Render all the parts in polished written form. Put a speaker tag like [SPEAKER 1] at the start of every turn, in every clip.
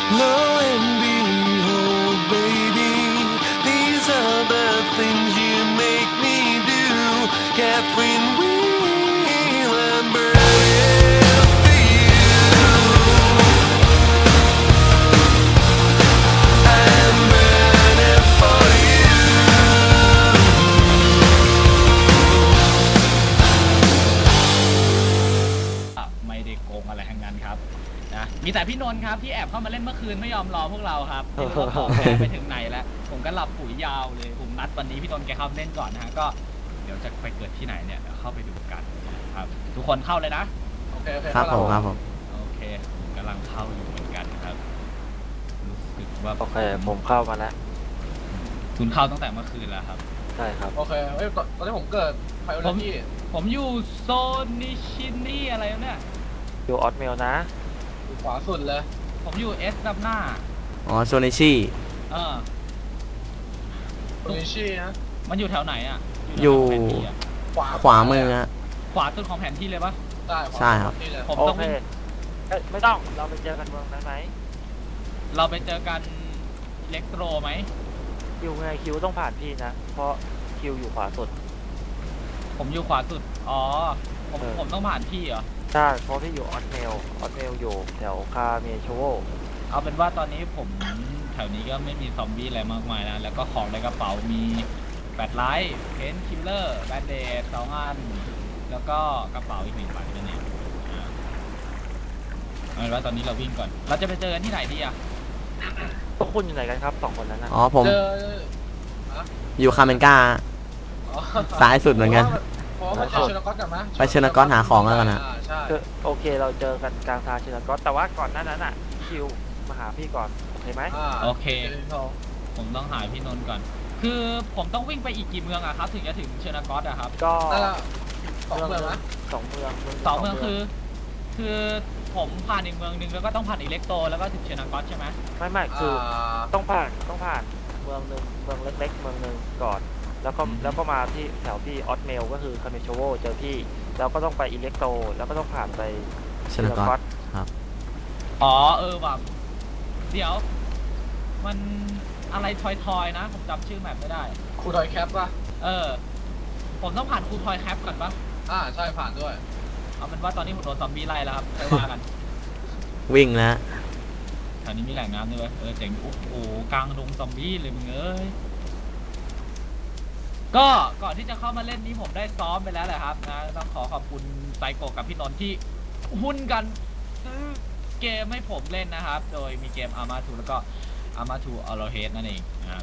[SPEAKER 1] Lo and behold, baby, these are the things you make me do. Catherine Whelan burning for you. I'm burning for you.
[SPEAKER 2] ไม่ได้โกงอะไรทั้งนั้นครับนะมีแต่พี่นนท์ครับที่แอบเข้ามาเล่นเมื่อคืนไม่ยอมรอพวกเราครับไม่รู้ว่าของแกไปถึงไหนแล้วผมก็หลับปุ๋ยยาวเลยผมนัดวันนี้พี่นนท์แกเข้าเล่นก่อนนะฮะก็เดี๋ยวจะไปเกิดที่ไหนเนี่ยเดี๋ยวเข้าไปดูกันครับทุกคนเข้าเลยนะ
[SPEAKER 3] โอเคโอเค
[SPEAKER 4] ครับผมครับผม
[SPEAKER 2] โอเคผมกำลังเข้าอยู่เหมือนกันนะครับรู้สึกว่า
[SPEAKER 5] โอเคผมเข้ามาแล้ว
[SPEAKER 2] คุณเข้าตั้งแต่เมื่อคืนแล้วครับ
[SPEAKER 5] ใช่ครับ
[SPEAKER 3] โอเคเอ้ยตอนที่ผมเกิดไฟโอนาที่
[SPEAKER 2] ผมอยู่โซนนิชินี่อะไรเนี่ย
[SPEAKER 5] อยู่ออสเมลนะ
[SPEAKER 3] อยู่ขวาสุดเลย
[SPEAKER 2] ผมอยู่เอสดับหน้า
[SPEAKER 4] อ๋อโซนิชี่
[SPEAKER 2] เออ
[SPEAKER 3] โอนิชินะ
[SPEAKER 2] มันอยู่แถวไหนอ่ะ
[SPEAKER 4] อยู่
[SPEAKER 2] แถวแผนที่อะ
[SPEAKER 4] ขวามือฮะ
[SPEAKER 2] ขวาสุดของแผนที่เลยปะ
[SPEAKER 3] ได้ขวา
[SPEAKER 4] ใช่ครับ
[SPEAKER 3] นี่เลย
[SPEAKER 2] ผม
[SPEAKER 5] โอ
[SPEAKER 2] ต้อง
[SPEAKER 5] เค
[SPEAKER 2] วิ่ง
[SPEAKER 5] เอ้ยไม่ต้องเราไปเจอกันเมืองนั้นไหม
[SPEAKER 2] เราไปเจอกันอิเล็กโทรไหม
[SPEAKER 5] คิวไงคิวต้องผ่านพี่นะ เพราะคิวอยู่ขวาสุด
[SPEAKER 2] ผมอยู่ขวาสุดอ๋อผมต้องผ่านพี่เหรอ
[SPEAKER 5] ใช่เพราะพี่อยู่ออสเมลอยู่แถวคาเมโชโว
[SPEAKER 2] เอาเป็นว่าตอนนี้ผมแถวนี้ก็ไม่มีซอมบี้อะไรมากมายนะแล้วก็ของในกระเป๋ามีแบตไลท์เพนคิลเลอร์แบนเดด2 อันแล้วก็กระเป๋าอีก1 ใบนั่นเองเอาเป็นว่าตอนนี้เราวิ่งก่อนเราจะไปเจอกันที่ไหนดีอ่ะ
[SPEAKER 5] พวกคุณอยู่ไหนกันครับ2 คนนั้นนะ
[SPEAKER 4] อ๋อผม
[SPEAKER 3] เจอ
[SPEAKER 4] อยู่คาเมนกา
[SPEAKER 3] อ๋อ
[SPEAKER 4] ซ้ายสุดเหมือนกัน
[SPEAKER 3] เพราะว่าไปเชนากอตกันไหม
[SPEAKER 4] ไปเชนากอตหาของแล้วกันนะ
[SPEAKER 3] ใช่
[SPEAKER 5] คือโอเคเราเจอกันกลางทางชินากอตแต่ว่าก่อนหน้านั้นอ่ะคิวมาหาพี่ก่อนโอเคไหม
[SPEAKER 2] โอเค ผมต้องหาพี่นนท์ก่อน คือผมต้องวิ่งไปอีกกี่เมืองอะครับถึงจะถึงเชนากอตอะครับ
[SPEAKER 5] ก็
[SPEAKER 3] นั่นแหละสองเมืองนะ
[SPEAKER 5] 2 เมือง
[SPEAKER 2] 2 เมืองคือผมผ่านอีกเมืองนึงแล้วก็ต้องผ่านอิเล็กโตแล้วก็ถึงเชนากอตใช่ไหม
[SPEAKER 5] ไม่คือต้องผ่านเมืองหนึ่งเมืองเล็กๆเมืองหนึ่งก่อน แล้วก็มาที่แถวที่ออสเมลก็คือคาเมโชโวเจอพี่แล้วก็ต้องไปอิเล็กโตแล้วก็ต้องผ่านไป
[SPEAKER 4] เชนากอต
[SPEAKER 2] อ๋อแบบเดี๋ยว มันอะไรทอยๆนะ ผมจำชื่อแมปไม่ได้
[SPEAKER 3] ครูทอยแคปป่ะ
[SPEAKER 2] ผมต้องผ่านครูทอยแคปก่อนปะ
[SPEAKER 3] ใช่ผ่านด้วย
[SPEAKER 2] เอาเป็นว่าตอนนี้ผมโดนซอมบี้ไล่แล้วครับค่อยว่ากัน
[SPEAKER 4] วิ่งแล้ว
[SPEAKER 2] แถวนี้มีแหล่งน้ำด้วยเว้ยเจ๋งโอ้โหกลางดงซอมบี้เลยมึงเอ้ยก็ก่อนที่จะเข้ามาเล่นนี้ผมได้ซ้อมไปแล้วแหละครับนะต้องขอขอบคุณไซโกะกับพี่นนท์ที่หุ้นกันซื้อเกมให้ผมเล่นนะครับ โดยมีเกม Arma 2 แล้วก็ Arma 2 Allroad นั่นเองนะครับ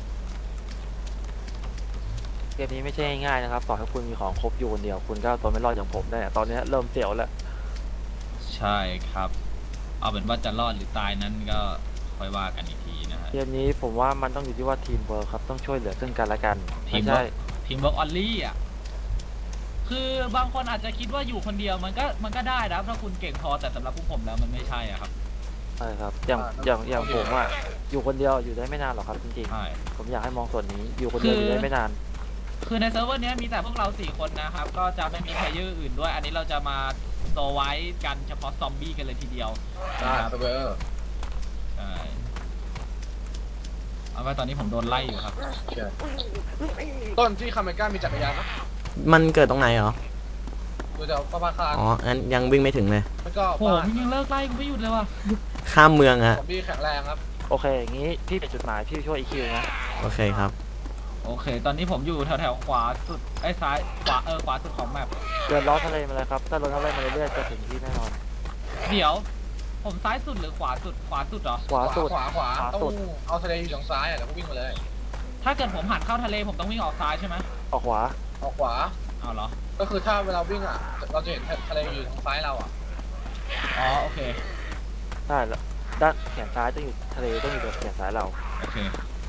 [SPEAKER 5] เกมนี้ไม่ใช่ง่ายๆนะครับต่อให้คุณมีของครบอยู่คนเดียวคุณก็เอาตัวไม่รอดอย่างผมได้อะตอนนี้เริ่มเสียวแล้ว
[SPEAKER 2] ใช่ครับ เอาเป็นว่าจะรอดหรือตายนั้นก็ค่อยว่ากันอีกทีนะฮะ
[SPEAKER 5] เกมนี้ผมว่ามันต้องอยู่ที่ว่าทีมเวิร์คครับต้องช่วยเหลือซึ่งกันและกัน
[SPEAKER 2] ที
[SPEAKER 5] ไม่
[SPEAKER 2] ม
[SPEAKER 5] ใช่
[SPEAKER 2] ทีมเวิร์กออลลี่อ่ะคือบางคนอาจจะคิดว่าอยู่คนเดียวมันก็ได้นะถ้าคุณเก่งพอแต่สำหรับพวกผมแล้วมันไม่ใช่อ่ะครับ
[SPEAKER 5] ใช่ครับอย่างผมอ่ะอยู่คนเดียวอยู่ได้ไม่นานหรอกครับจริง
[SPEAKER 2] ใช่
[SPEAKER 5] ๆผมอยากให้มองส่วนนี้อยู่คนเดียวอยู่ได้ไม่นาน
[SPEAKER 2] คือในเซิร์ฟเวอร์นี้มีแต่พวกเรา4 คนนะครับ ก็จะไม่มีเพลเยอร์อื่นด้วย อันนี้เราจะมาโตไว้กันเฉพาะซอมบี้กันเลยทีเดียว
[SPEAKER 3] ได้
[SPEAKER 2] นะครับ
[SPEAKER 3] เซเวอร์
[SPEAKER 2] ใช่เอาไว้ตอนนี้ผมโดนไล่อยู่ครับ
[SPEAKER 3] ต้นที่คาเมก้ามีจักรยานนะ
[SPEAKER 4] มันเกิดตรงไหนเหรอ
[SPEAKER 3] ดูแถวประภาคาร
[SPEAKER 4] อ๋องั้นยังวิ่งไม่ถึงเลย
[SPEAKER 3] แล้วก็
[SPEAKER 2] โหมันยังเลิกไล่กูไม่หยุดเลยว่ะ
[SPEAKER 4] ข้ามเมืองอะ
[SPEAKER 3] ซอมบี้แข็งแรงครับ
[SPEAKER 5] โอเคอย่างนี้พี่เป็นจุดหมายพี่ช่วยอีคิวนะ
[SPEAKER 4] โอเคครับ
[SPEAKER 2] โอเค ตอนนี้ผมอยู่แถวขวาสุดซ้ายขวาสุดของแมป
[SPEAKER 5] เดินล้อทะเลมาเลยครับถ้าเดินทะเลมาเรื่อยๆจะถึงที่แน่นอน
[SPEAKER 2] เดี๋ยว ผมซ้ายสุดหรือขวาสุดเหรอ
[SPEAKER 5] ขวาสุด
[SPEAKER 3] ขวา
[SPEAKER 5] ขวา
[SPEAKER 3] ต้อง
[SPEAKER 5] สุด
[SPEAKER 3] เอาทะเลอยู่ทางซ้ายแล้วก็วิ่งมาเลย
[SPEAKER 2] ถ้าเกิดผมหันเข้าทะเลผมต้องวิ่งออกซ้ายใช่ไหม
[SPEAKER 5] ออกขวา
[SPEAKER 3] ออกขวา
[SPEAKER 2] เอาเหรอ
[SPEAKER 3] ก็คือถ้าเวลาวิ่งเราจะเห็นทะเลอยู่ทางซ้ายเรา
[SPEAKER 2] อ๋อโอเค
[SPEAKER 5] ใช่แล้วด้านแขนซ้ายต้องอยู่ทะเลต้องอยู่กับแขนซ้ายเรา
[SPEAKER 2] โอเค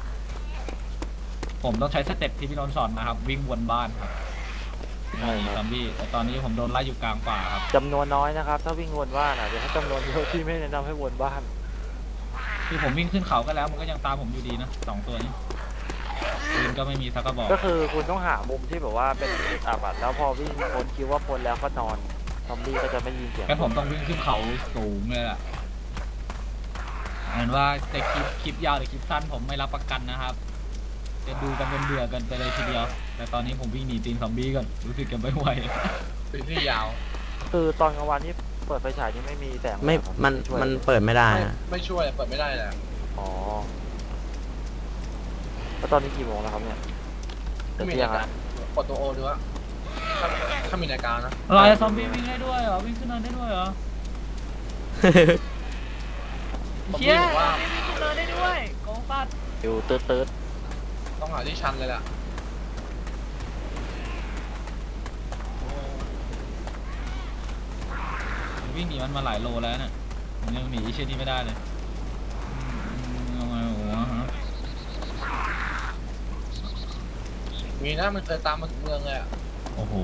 [SPEAKER 2] ผมต้องใช้สเต็ปที่พี่นนท์สอนนะครับ วิ่งวนบ้านครับ
[SPEAKER 5] ใช่ครับ
[SPEAKER 2] ซอมบี้แต่ตอนนี้ผมโดนไล่อยู่กลางป่าครับ
[SPEAKER 5] จำนวนน้อยนะครับถ้าวิ่งวนบ้านเดี๋ยวถ้าจำนวนเยอะพี่ไม่แนะนำให้วนบ้าน
[SPEAKER 2] คือผมวิ่งขึ้นเขาก็แล้วมันก็ยังตามผมอยู่ดีนะ2 ตัวนี้ปืนก็ไม่มีสักกระบอก
[SPEAKER 5] ก็คือคุณต้องหามุมที่แบบว่าเป็นจุดอับอะแล้วพอวิ่งพ้นคิดว่าพ้นแล้วก็นอนซอมบี้ก็จะไม่ยินเสียง
[SPEAKER 2] งั้นผมต้องวิ่งขึ้นเขาสูงเลยล่ะเหมือนว่าแต่คลิปยาวหรือคลิปสั้นผมไม่รับประกันนะครับจะดูกันเป็นเบื่อกันไปเลยทีเดียว แต่ตอนนี้ผมวิ่งหนีตีนซอมบี้ก่อนรู้สึกกันไม่ไหว
[SPEAKER 3] ปีนี่ยาว
[SPEAKER 5] คือตอนกลางวันนี่เปิดไฟฉายนี่ไม่มีแสง
[SPEAKER 4] ไม่
[SPEAKER 5] เลยเหรอครับ
[SPEAKER 4] มัน
[SPEAKER 5] ช่วย
[SPEAKER 4] มันเปิดไม่ได้
[SPEAKER 3] ไม่
[SPEAKER 4] อะ
[SPEAKER 3] ไม่ช่วยเปิดไม่ได้เลย
[SPEAKER 5] อ๋อแล้วตอนนี้กี่โมงแล้วครับเนี่ยเดี๋
[SPEAKER 3] ไม่
[SPEAKER 5] ยว
[SPEAKER 3] มี
[SPEAKER 5] เที่ย
[SPEAKER 3] นาง ยกา
[SPEAKER 5] ละ
[SPEAKER 3] รกดตัวโอดูว่าถ้ามีนาฬิกานะ
[SPEAKER 2] อะไรซอมบี้วิ่งได้ด้วยเหรอวิ่งขึ้นเนินได้ด้วยเหรอ
[SPEAKER 3] ผม
[SPEAKER 2] เชี่ย
[SPEAKER 3] บอกว่า
[SPEAKER 2] ซอมบี้วิ่งขึ้นเนินได้ด้วยโกงสัตว์
[SPEAKER 5] อยู่ตืด
[SPEAKER 3] ต้องหาที่ชันเลยแหละ
[SPEAKER 2] ผมวิ่งหนีมันมาหลายโลแล้วเนี่ยผมยังหนีไอ้เช่นนี้ไม่ได้เลยเอาไงวะฮะ
[SPEAKER 3] มีนะมันเคยตามมาถึงเมืองเลยอ่ะ
[SPEAKER 2] โอ้โห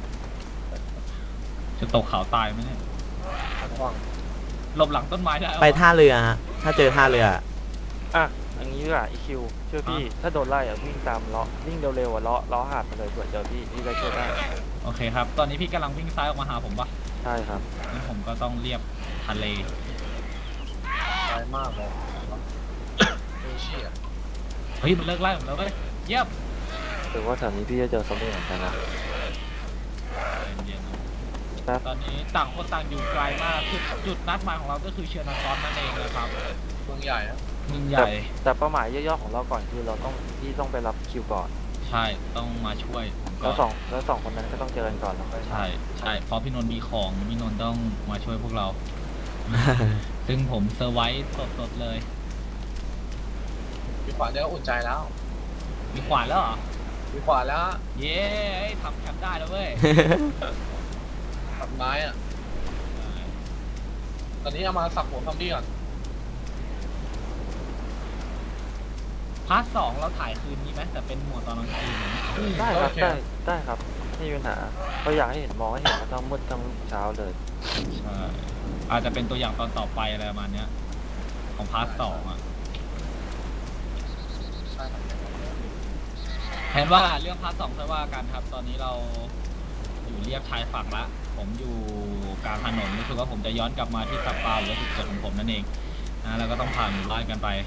[SPEAKER 2] จะตกเขาตายไหมเนี่ย
[SPEAKER 3] ระวัง
[SPEAKER 2] หลบหลังต้นไม้ได้เหรอ
[SPEAKER 4] ไปท่าเรือฮะ ถ้าเจอท่าเรือ
[SPEAKER 5] ๆอ่ะอย่างนี้ดีกว่าอีคิวช่วยพี่ถ้าโดนไล่อ่ะวิ่งตามล้อวิ่งเร็วๆอ่ะล้อหาดมาเลยเผื่อเจอพี่ได้ช่วยได้
[SPEAKER 2] โอเคครับ ตอนนี้พี่กำลังวิ่งซ้ายออกมาหาผมปะ
[SPEAKER 5] ใช่ครับ
[SPEAKER 2] งั้นผมก็ต้องเรียบทะเล
[SPEAKER 3] ไกลมากเลยเอเชีย
[SPEAKER 2] เฮ้ยมันเลิกไล่ผมแล้วเว้ยเยี่ยม
[SPEAKER 5] ถือว่าแถวนี้พี่จะเจอซอมบี้เหมือนกันนะ
[SPEAKER 2] เย็นๆ
[SPEAKER 5] ครับ
[SPEAKER 2] ตอนนี้ต่างคนต่างอยู่ไกลมากจุดนัดหมายของเราก็คือเชียร์นาซอนนั่นเองนะครับ
[SPEAKER 3] เมืองใหญ่นะ
[SPEAKER 2] เมึงใหญ่
[SPEAKER 5] แต่เป้าหมายย่อๆของเราก่อนคือเราต้องพี่ต้องไปรับคิวก่อน
[SPEAKER 2] ใช่ต้องมาช่วยผมก็
[SPEAKER 5] แล้วสองคนนั้นก็ต้องเจอกันก่อนแล้วค่อยมา
[SPEAKER 2] ใช่เพราะพี่นนท์มีของพี่นนท์ต้องมาช่วยพวกเรา ซึ่งผมเซอร์ไวส์สดๆเลย
[SPEAKER 3] มีขวานเดียวก็อุ่นใจแล้ว
[SPEAKER 2] มีขวานแล้วเหรอ
[SPEAKER 3] มีขวานแล้ว
[SPEAKER 2] เย้ทำแคมป์ได้แล้วเว้ย
[SPEAKER 3] ตัดไม้อ่ะตอนนี้เอามาสับหัวซอมบี้ก่อน
[SPEAKER 2] พาร์ทสองเราถ่ายคืนนี้ไหมแต่เป็นหมวดตอนกลางคืนนะ
[SPEAKER 5] ได้ครับ
[SPEAKER 3] โอเค
[SPEAKER 5] ได้ครับไม่มีปัญหาเราอยากให้เห็นมองให้เห็นว่าทั้งมืดทั้งเช้าเลย
[SPEAKER 2] ใช่อาจจะเป็นตัวอย่างตอนต่อไปอะไรประมาณเนี้ยของพาร์ทสองอะ
[SPEAKER 3] ใช่ครับ
[SPEAKER 2] แทนว่าเรื่องพาร์ทสองค่อยว่ากันครับ ตอนนี้เราอยู่เรียบชายฝั่งละผมอยู่กลางถนนรู้สึกว่าผมจะย้อนกลับมาที่สปาหรือว่าจุดเกิดของผมนั่นเองนะแล้วก็ต้องผ่านหมู่บ้านกันไป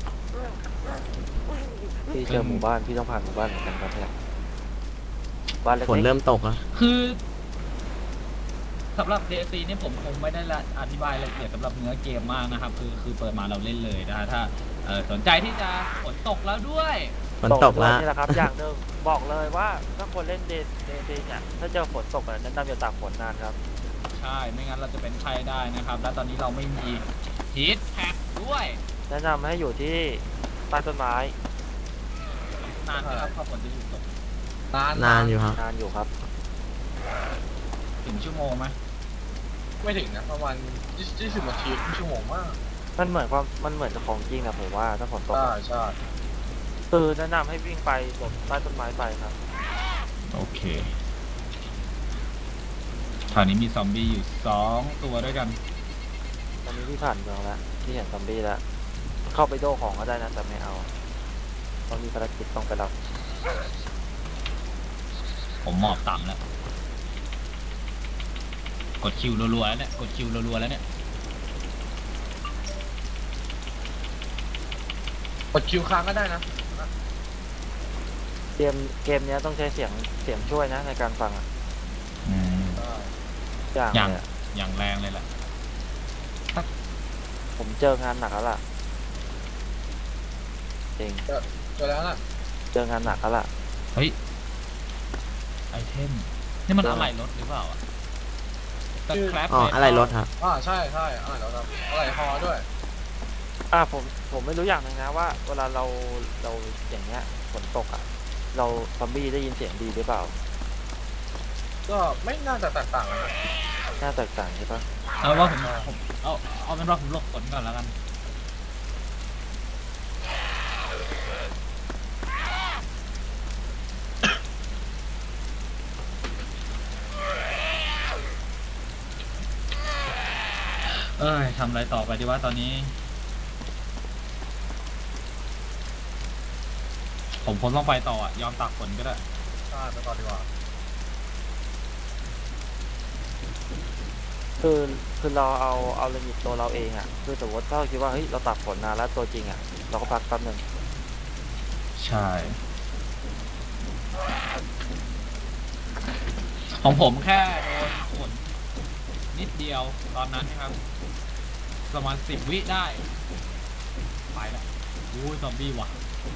[SPEAKER 5] พี่เจอหมู่บ้านพี่ต้องผ่านหมู่บ้านเหมือนกันครับเนี่ยบ้านเล็ก
[SPEAKER 4] ฝนเริ่มตกแล้ว
[SPEAKER 2] คือสำหรับ DLC นี่ผมคงไม่ได้ละอธิบายรายละเอียดสำหรับเนื้อเกมมากนะครับ คือเปิดมาเราเล่นเลยนะฮะถ้าสนใจที่จะฝนตกแล้วด้วย
[SPEAKER 4] ฝนตกแล้ว
[SPEAKER 5] นี่แหละครับ อย่างหนึ่งบอกเลยว่าถ้าคนเล่นเดย์เนี่ยถ้าเจอฝนตกแนะนำอย่าตากฝนนานครับ
[SPEAKER 2] ใช่ไม่งั้นเราจะเป็นไข้ได้นะครับ และตอนนี้เราไม่มีฮีทแพ็คด้วย
[SPEAKER 5] แนะนำให้อยู่ที่ใต้ต้นไม้
[SPEAKER 2] นานไหมครับถ้าฝนจะหยุดตก
[SPEAKER 4] นานอยู่ครับ
[SPEAKER 5] นานอยู่ครับ
[SPEAKER 2] ถึงชั่วโมงไหม
[SPEAKER 3] ไม่ถึงนะประมาณ20 นาทีครึ่งชั่วโมงมาก
[SPEAKER 5] มันเหมือนกับของจริงนะผมว่าถ้าฝนตก
[SPEAKER 3] ใช่ใช่
[SPEAKER 5] คือแนะนำให้วิ่งไปหลบใต้ต้นไม้ไปครับ
[SPEAKER 2] โอเคคราวนี้มีซอมบี้อยู่2ตัวด้วยกัน
[SPEAKER 5] ตอนนี้พี่ผ่านเมืองแล้วพี่เห็นซอมบี้แล้วเข้าไปโดของก็ได้นะแต่ไม่เอาต้องมีภารกิจต้องไปรับ
[SPEAKER 2] ผมหมอบต่ำแล้ว กดคิวรัวๆแล้วเนี่ยกดคิวรัวๆแล้วเนี่ย
[SPEAKER 3] กดคิวค้างก็ได้นะ
[SPEAKER 5] เกมเนี้ยต้องใช้เสียงช่วยนะในการฟังอะ
[SPEAKER 2] อืม
[SPEAKER 5] อย่าง
[SPEAKER 2] อย่าง
[SPEAKER 5] เลยอะ
[SPEAKER 2] อย่างแรงเลยแหละ
[SPEAKER 5] ผมเจองานหนักแล้วล่ะจริง
[SPEAKER 3] เจอแล้วน่ะ
[SPEAKER 5] เจองานหนักแล้วล่ะ
[SPEAKER 2] เฮ้ยไอเทมนี่มันอะไรรถหรือเปล่าอะตะแครบ
[SPEAKER 4] อ๋อ อะไรรถครับ
[SPEAKER 3] ใช่ใช่เดี๋ยวครับอะไรฮอด้วย
[SPEAKER 5] ผมไม่รู้อย่างหนึ่งนะว่า เวลาเราอย่างเงี้ยฝนตกอ่ะเราซอมบี้ได้ยินเสียงดีหรือเปล่า
[SPEAKER 3] ก็ไม่น่าจะแตกต่างกันนะ
[SPEAKER 5] น่าแตกต่างใช่ปะ
[SPEAKER 2] เอาว่าผมเอาเป็นว่าผมหลบฝนก่อนแล้วกันทำอะไรต่อไปดีว่าตอนนี้ ผมคงต้องไปต่ออ่ะยอมตากฝนก็ได้
[SPEAKER 3] ใช่ไปต่อดีกว่า
[SPEAKER 5] คือคือเราเอาลิมิตตัวเราเองอ่ะคือสมมติถ้าเราคิดว่าเฮ้ยเราตัดผลนานแล้วตัวจริงอ่ะเราก็พักแป๊บหนึง
[SPEAKER 2] ใช่ของผมแค่โดนฝนนิดเดียวตอนนั้นนะครับประมาณ10 วิได้ไปแล้วอู้ยซอมบี้ว่ะ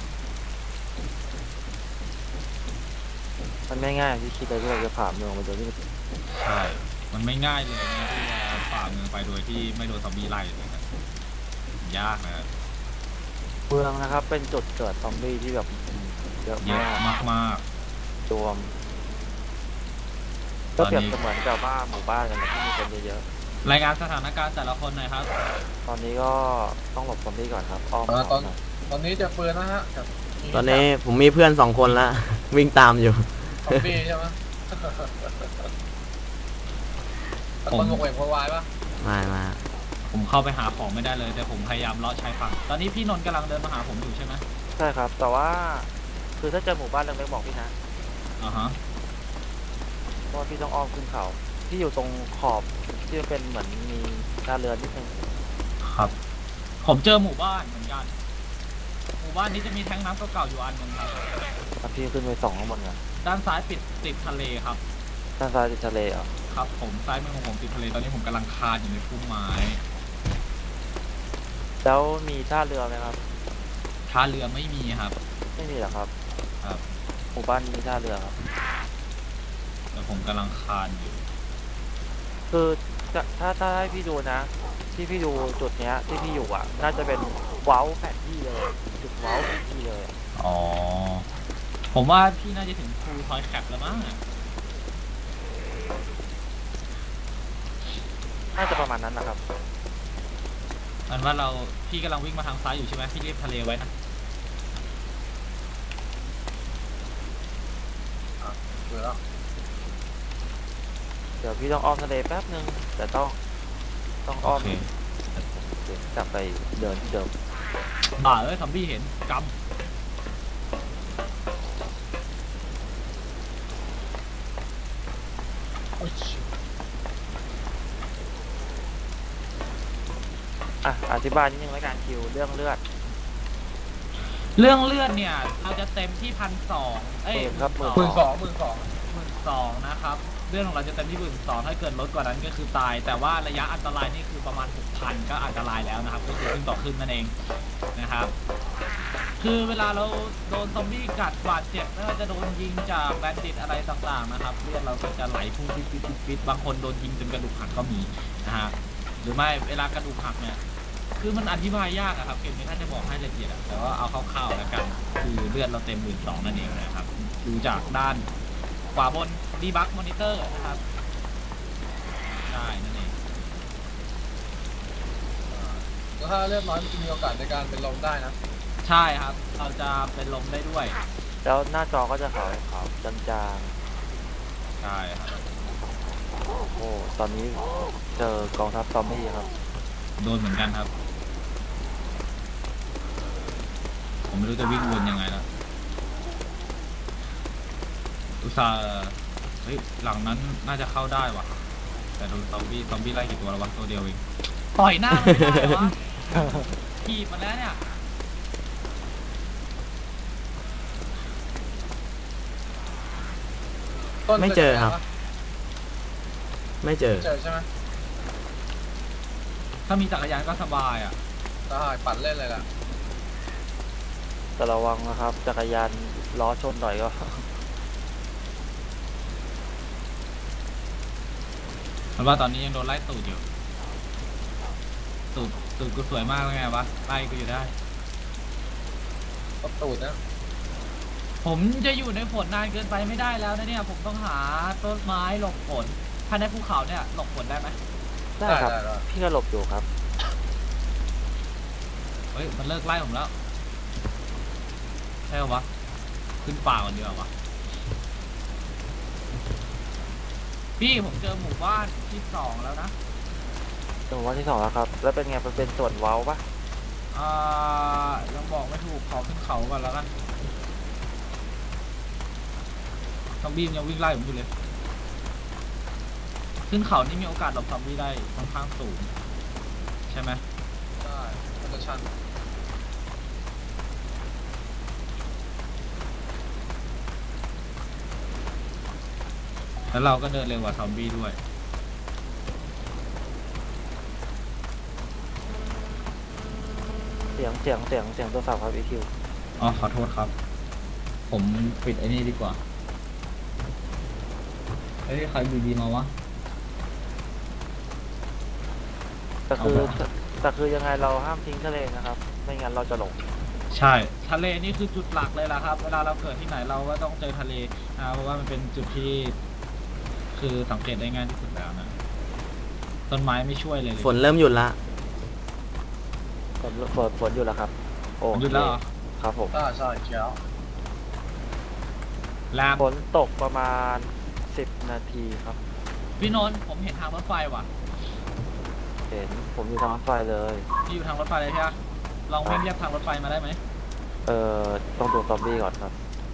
[SPEAKER 5] มันไม่ง่ายที่คิดเลยที่เราจะผ่านเมืองไปโดยที่
[SPEAKER 2] ใช่ มันไม่ง่ายเลยนะที่จะฝ่าเมืองไปโดยที่ไม่โดนซอมบี้ไล่เลยครับยากนะครับ
[SPEAKER 5] เมืองนะครับ เป็นจุดเกิดซอมบี้ที่แบบเยอะ
[SPEAKER 2] เยอะ
[SPEAKER 5] มาก
[SPEAKER 2] มาก
[SPEAKER 5] รวม
[SPEAKER 2] ๆต
[SPEAKER 5] ก็
[SPEAKER 2] อน
[SPEAKER 5] เปรียบ
[SPEAKER 2] นี้
[SPEAKER 5] เสมือนกับว่าหมู่บ้านกันนะที่มีคนเยอะ
[SPEAKER 2] รายงานสถานการณ์แต่ละคนหน่อยครับ
[SPEAKER 5] ๆตอนนี้ก็ต้องหลบซอมบี้ก่อนครับอ้อม
[SPEAKER 3] ตอน
[SPEAKER 5] หน่อย
[SPEAKER 3] ตอนนี้จะปืนนะฮะกับ
[SPEAKER 4] ตอนนี้ผมมีเพื่อน2 คนละ วิ่งตามอยู่
[SPEAKER 3] ซอมบี้ใช่ไหมตะโกนโวกเวกโวยวายปะ
[SPEAKER 4] มา
[SPEAKER 2] ผมเข้าไปหาของไม่ได้เลย แต่ผมพยายามเลาะชายฝั่งตอนนี้พี่นนท์กำลังเดินมาหาผมอยู่ใช่ไหม
[SPEAKER 5] ใช่ครับ แต่ว่าคือถ้าเจอหมู่บ้านเล็กๆบอกพี่นะ
[SPEAKER 2] อ่าฮะ
[SPEAKER 5] เพราะว่าพี่ต้องอ้อมขึ้นเขาที่อยู่ตรงขอบที่มันเป็นเหมือนมีท่าเรือนิดนึง
[SPEAKER 2] ครับ ผมเจอหมู่บ้านเหมือนกัน หมู่บ้านนี้จะมีแท้งน้ำเก่าๆอยู่อันหนึงครับ
[SPEAKER 5] แล้วพี่ขึ้นไปส่องข้างบนกัน
[SPEAKER 2] ด้านซ้ายปิดติดทะเลครับ
[SPEAKER 5] ด้านซ้ายติดทะเลอ่ะ
[SPEAKER 2] ครับ ผมซ้ายมือของผมติดทะเลตอนนี้ผมกำลังคานอยู่ในพุ่มไม้
[SPEAKER 5] แล้วมีท่าเรือไหมครับ
[SPEAKER 2] ท่าเรือไม่มีครับ
[SPEAKER 5] ไม่มีหรอครับ
[SPEAKER 2] ครับ
[SPEAKER 5] หมู่บ้านนี้มีท่าเรือครับ
[SPEAKER 2] แต่ผมกำลังคานอยู่
[SPEAKER 5] คือถ้าให้พี่ดูนะ ที่พี่ดูจุดเนี้ยที่พี่อยู่อ่ะ น่าจะเป็นเว้าแผนที่เลยจุดเว้าแผนที่เลยอะ
[SPEAKER 2] อ๋อ ผมว่าพี่น่าจะถึงครูทอยแคปแล้วมั้ง
[SPEAKER 5] น่าจะประมาณนั้นนะครับ
[SPEAKER 2] อันว่าพี่กำลังวิ่งมาทางซ้ายอยู่ใช่ไหมพี่เรียบทะเลไว้นะ
[SPEAKER 3] ปืนแล้ว
[SPEAKER 5] เดี๋ยวพี่ต้องอ้อมทะเลแป๊บนึงแต่ต้องอ้อม
[SPEAKER 2] โอเค
[SPEAKER 5] เดี๋ยวกลับไปเดินที่เดิม
[SPEAKER 2] บ่าเอ้ยซอมบี้เห็นก
[SPEAKER 3] โอ้ย
[SPEAKER 5] อ่ะอธิบายนิดนึงแล้วกันคิวเรื่องเลือด
[SPEAKER 2] ำเรื่องเลือดเนี่ย เราจะเต็มที่1,200เอ้ย
[SPEAKER 5] ครับ
[SPEAKER 2] 12,000นะครับ เรื่องของเราจะเต็มที่12,000ถ้าเกิดลดกว่านั้นก็คือตาย แต่ว่าระยะอันตรายนี่คือประมาณ 6,000 ก็อันตรายแล้วนะครับ ก็คือขึ้นต่อขึ้นนั่นเองนะครับ คือเวลาเราโดนซอมบี้กัดบาดเจ็บไม่ว่าจะโดนยิงจากแบนดิตอะไรต่างๆนะครับเลือดเราก็จะไหลพุ่งปิดบางคนโดนยิงจนกระดูกหักก็มีนะฮะหรือไม่เวลากระดูกหักเนี่ยคือมันอธิบายยากอะครับเกมนี้ถ้าจะบอกให้ละเอียดอะแต่ว่าเอาคร่าวๆแล้วกันคือเลือดเราเต็ม12,000นั่นเองนะครับดูจากด้านขวาบนดีบักมอนิเตอร์นะครับได้นั่นเอง
[SPEAKER 3] แล้วถ้าเลือดน้อยมันจะมีโอกาสในการเป็นลมได้นะ
[SPEAKER 2] ใช่ครับเราจะเป็นลมได้ด้วย
[SPEAKER 5] แล้วหน้าจอก็จะขาวจาง
[SPEAKER 2] ใช่ครับ
[SPEAKER 5] ๆโอ้ตอนนี้เจอกองทัพซอมบี้ครับ
[SPEAKER 2] โดนเหมือนกันครับ ผมไม่รู้จะวิ่งวนยังไงแล้วอุตส่าห์เฮ้ยหลังนั้นน่าจะเข้าได้ว่ะ แต่โดนซอมบี้ไล่กี่ตัวแล้ววะตัวเดียวเองต่อยหน้ามันไม่ได้เหรอวะ ถีบมันแล้วเนี่ย
[SPEAKER 3] ต้น
[SPEAKER 4] ไม่เจอครับ
[SPEAKER 3] คย
[SPEAKER 4] ไม่เจอ
[SPEAKER 3] เจอใช่ไหม
[SPEAKER 2] ถ้ามีจักรยานก็สบายอ่ะ
[SPEAKER 3] ได้ปั่นเล่นเลยล่ะ
[SPEAKER 5] แต่ระวังนะครับจักรยานล้อชนหน่อยก็
[SPEAKER 2] เพราะว่าตอนนี้ยังโดนไล่ตูดอยู่ตูดกูสวยมากเลยไงวะไล่กูอยู่ได้
[SPEAKER 3] ก็ตูดนะ
[SPEAKER 2] ผมจะอยู่ในฝนนานเกินไปไม่ได้แล้วนะเนี่ย ผมต้องหาต้นไม้หลบฝนภายในภูเขาเนี่ยหลบฝนได้ไหม
[SPEAKER 5] ได้ครับ พี่ก็หลบอยู่ครับ
[SPEAKER 2] เฮ้ยมันเลิกไล่ผมแล้วใช่ปะวะขึ้นป่าก่อนดีกว่าวะพี่ผมเจอหมู่บ้านที่2แล้วนะ
[SPEAKER 5] ถึงวันที่ 2แล้วครับ แล้วเป็นไงมันเป็นส่วนเว้าปะ
[SPEAKER 2] ยังบอกไม่ถูกขอขึ้นเขาก่อนแล้วกันต้องบีมยังวิ่งไล่ผมอยู่เลยขึ้นเขานี่มีโอกาสหลบซอมบี้ได้ค่อนข้างสูงใช่ไหม
[SPEAKER 3] ได้มันจะชัน
[SPEAKER 2] แล้วเราก็เดินเร็วกว่าซอมบี้ด้วย
[SPEAKER 5] เสียงตัวสับครับ EQ
[SPEAKER 2] อ๋อขอโทษครับ ผมปิดไอ้นี่ดีกว่าเฮ้ยใครดีๆมาวะ
[SPEAKER 5] แต่คือยังไงเราห้ามทิ้งทะเลนะครับ ไม่งั้นเราจะหลง
[SPEAKER 2] ใช่ ทะเลนี่คือจุดหลักเลยล่ะครับ เวลาเราเกิดที่ไหนเราก็ต้องเจอทะเลนะเพราะว่ามันเป็นจุดที่คือสังเกตได้ง่ายที่สุดแล้วนะ ต้นไม้ไม่ช่วยเลย
[SPEAKER 4] ฝนเริ่มหยุดละ
[SPEAKER 5] ฝนอยู่แล้วครับโอ้
[SPEAKER 2] หยุดแล้วเหรอ
[SPEAKER 5] ครับผม
[SPEAKER 3] ใช่เขียว
[SPEAKER 2] แลม
[SPEAKER 5] ฝนตกประมาณ10 นาทีครับ
[SPEAKER 2] พี่นนท์ผมเห็นทางรถไฟว่ะ
[SPEAKER 5] เห็นผมอยู่ทางรถไฟเลย
[SPEAKER 2] พี่อยู่ทางรถไฟเลยใช่ไหมลองวิ่งเรียบทางรถไฟมาได้ไหม
[SPEAKER 5] ต้องดูซอมบี้ก่อนครับ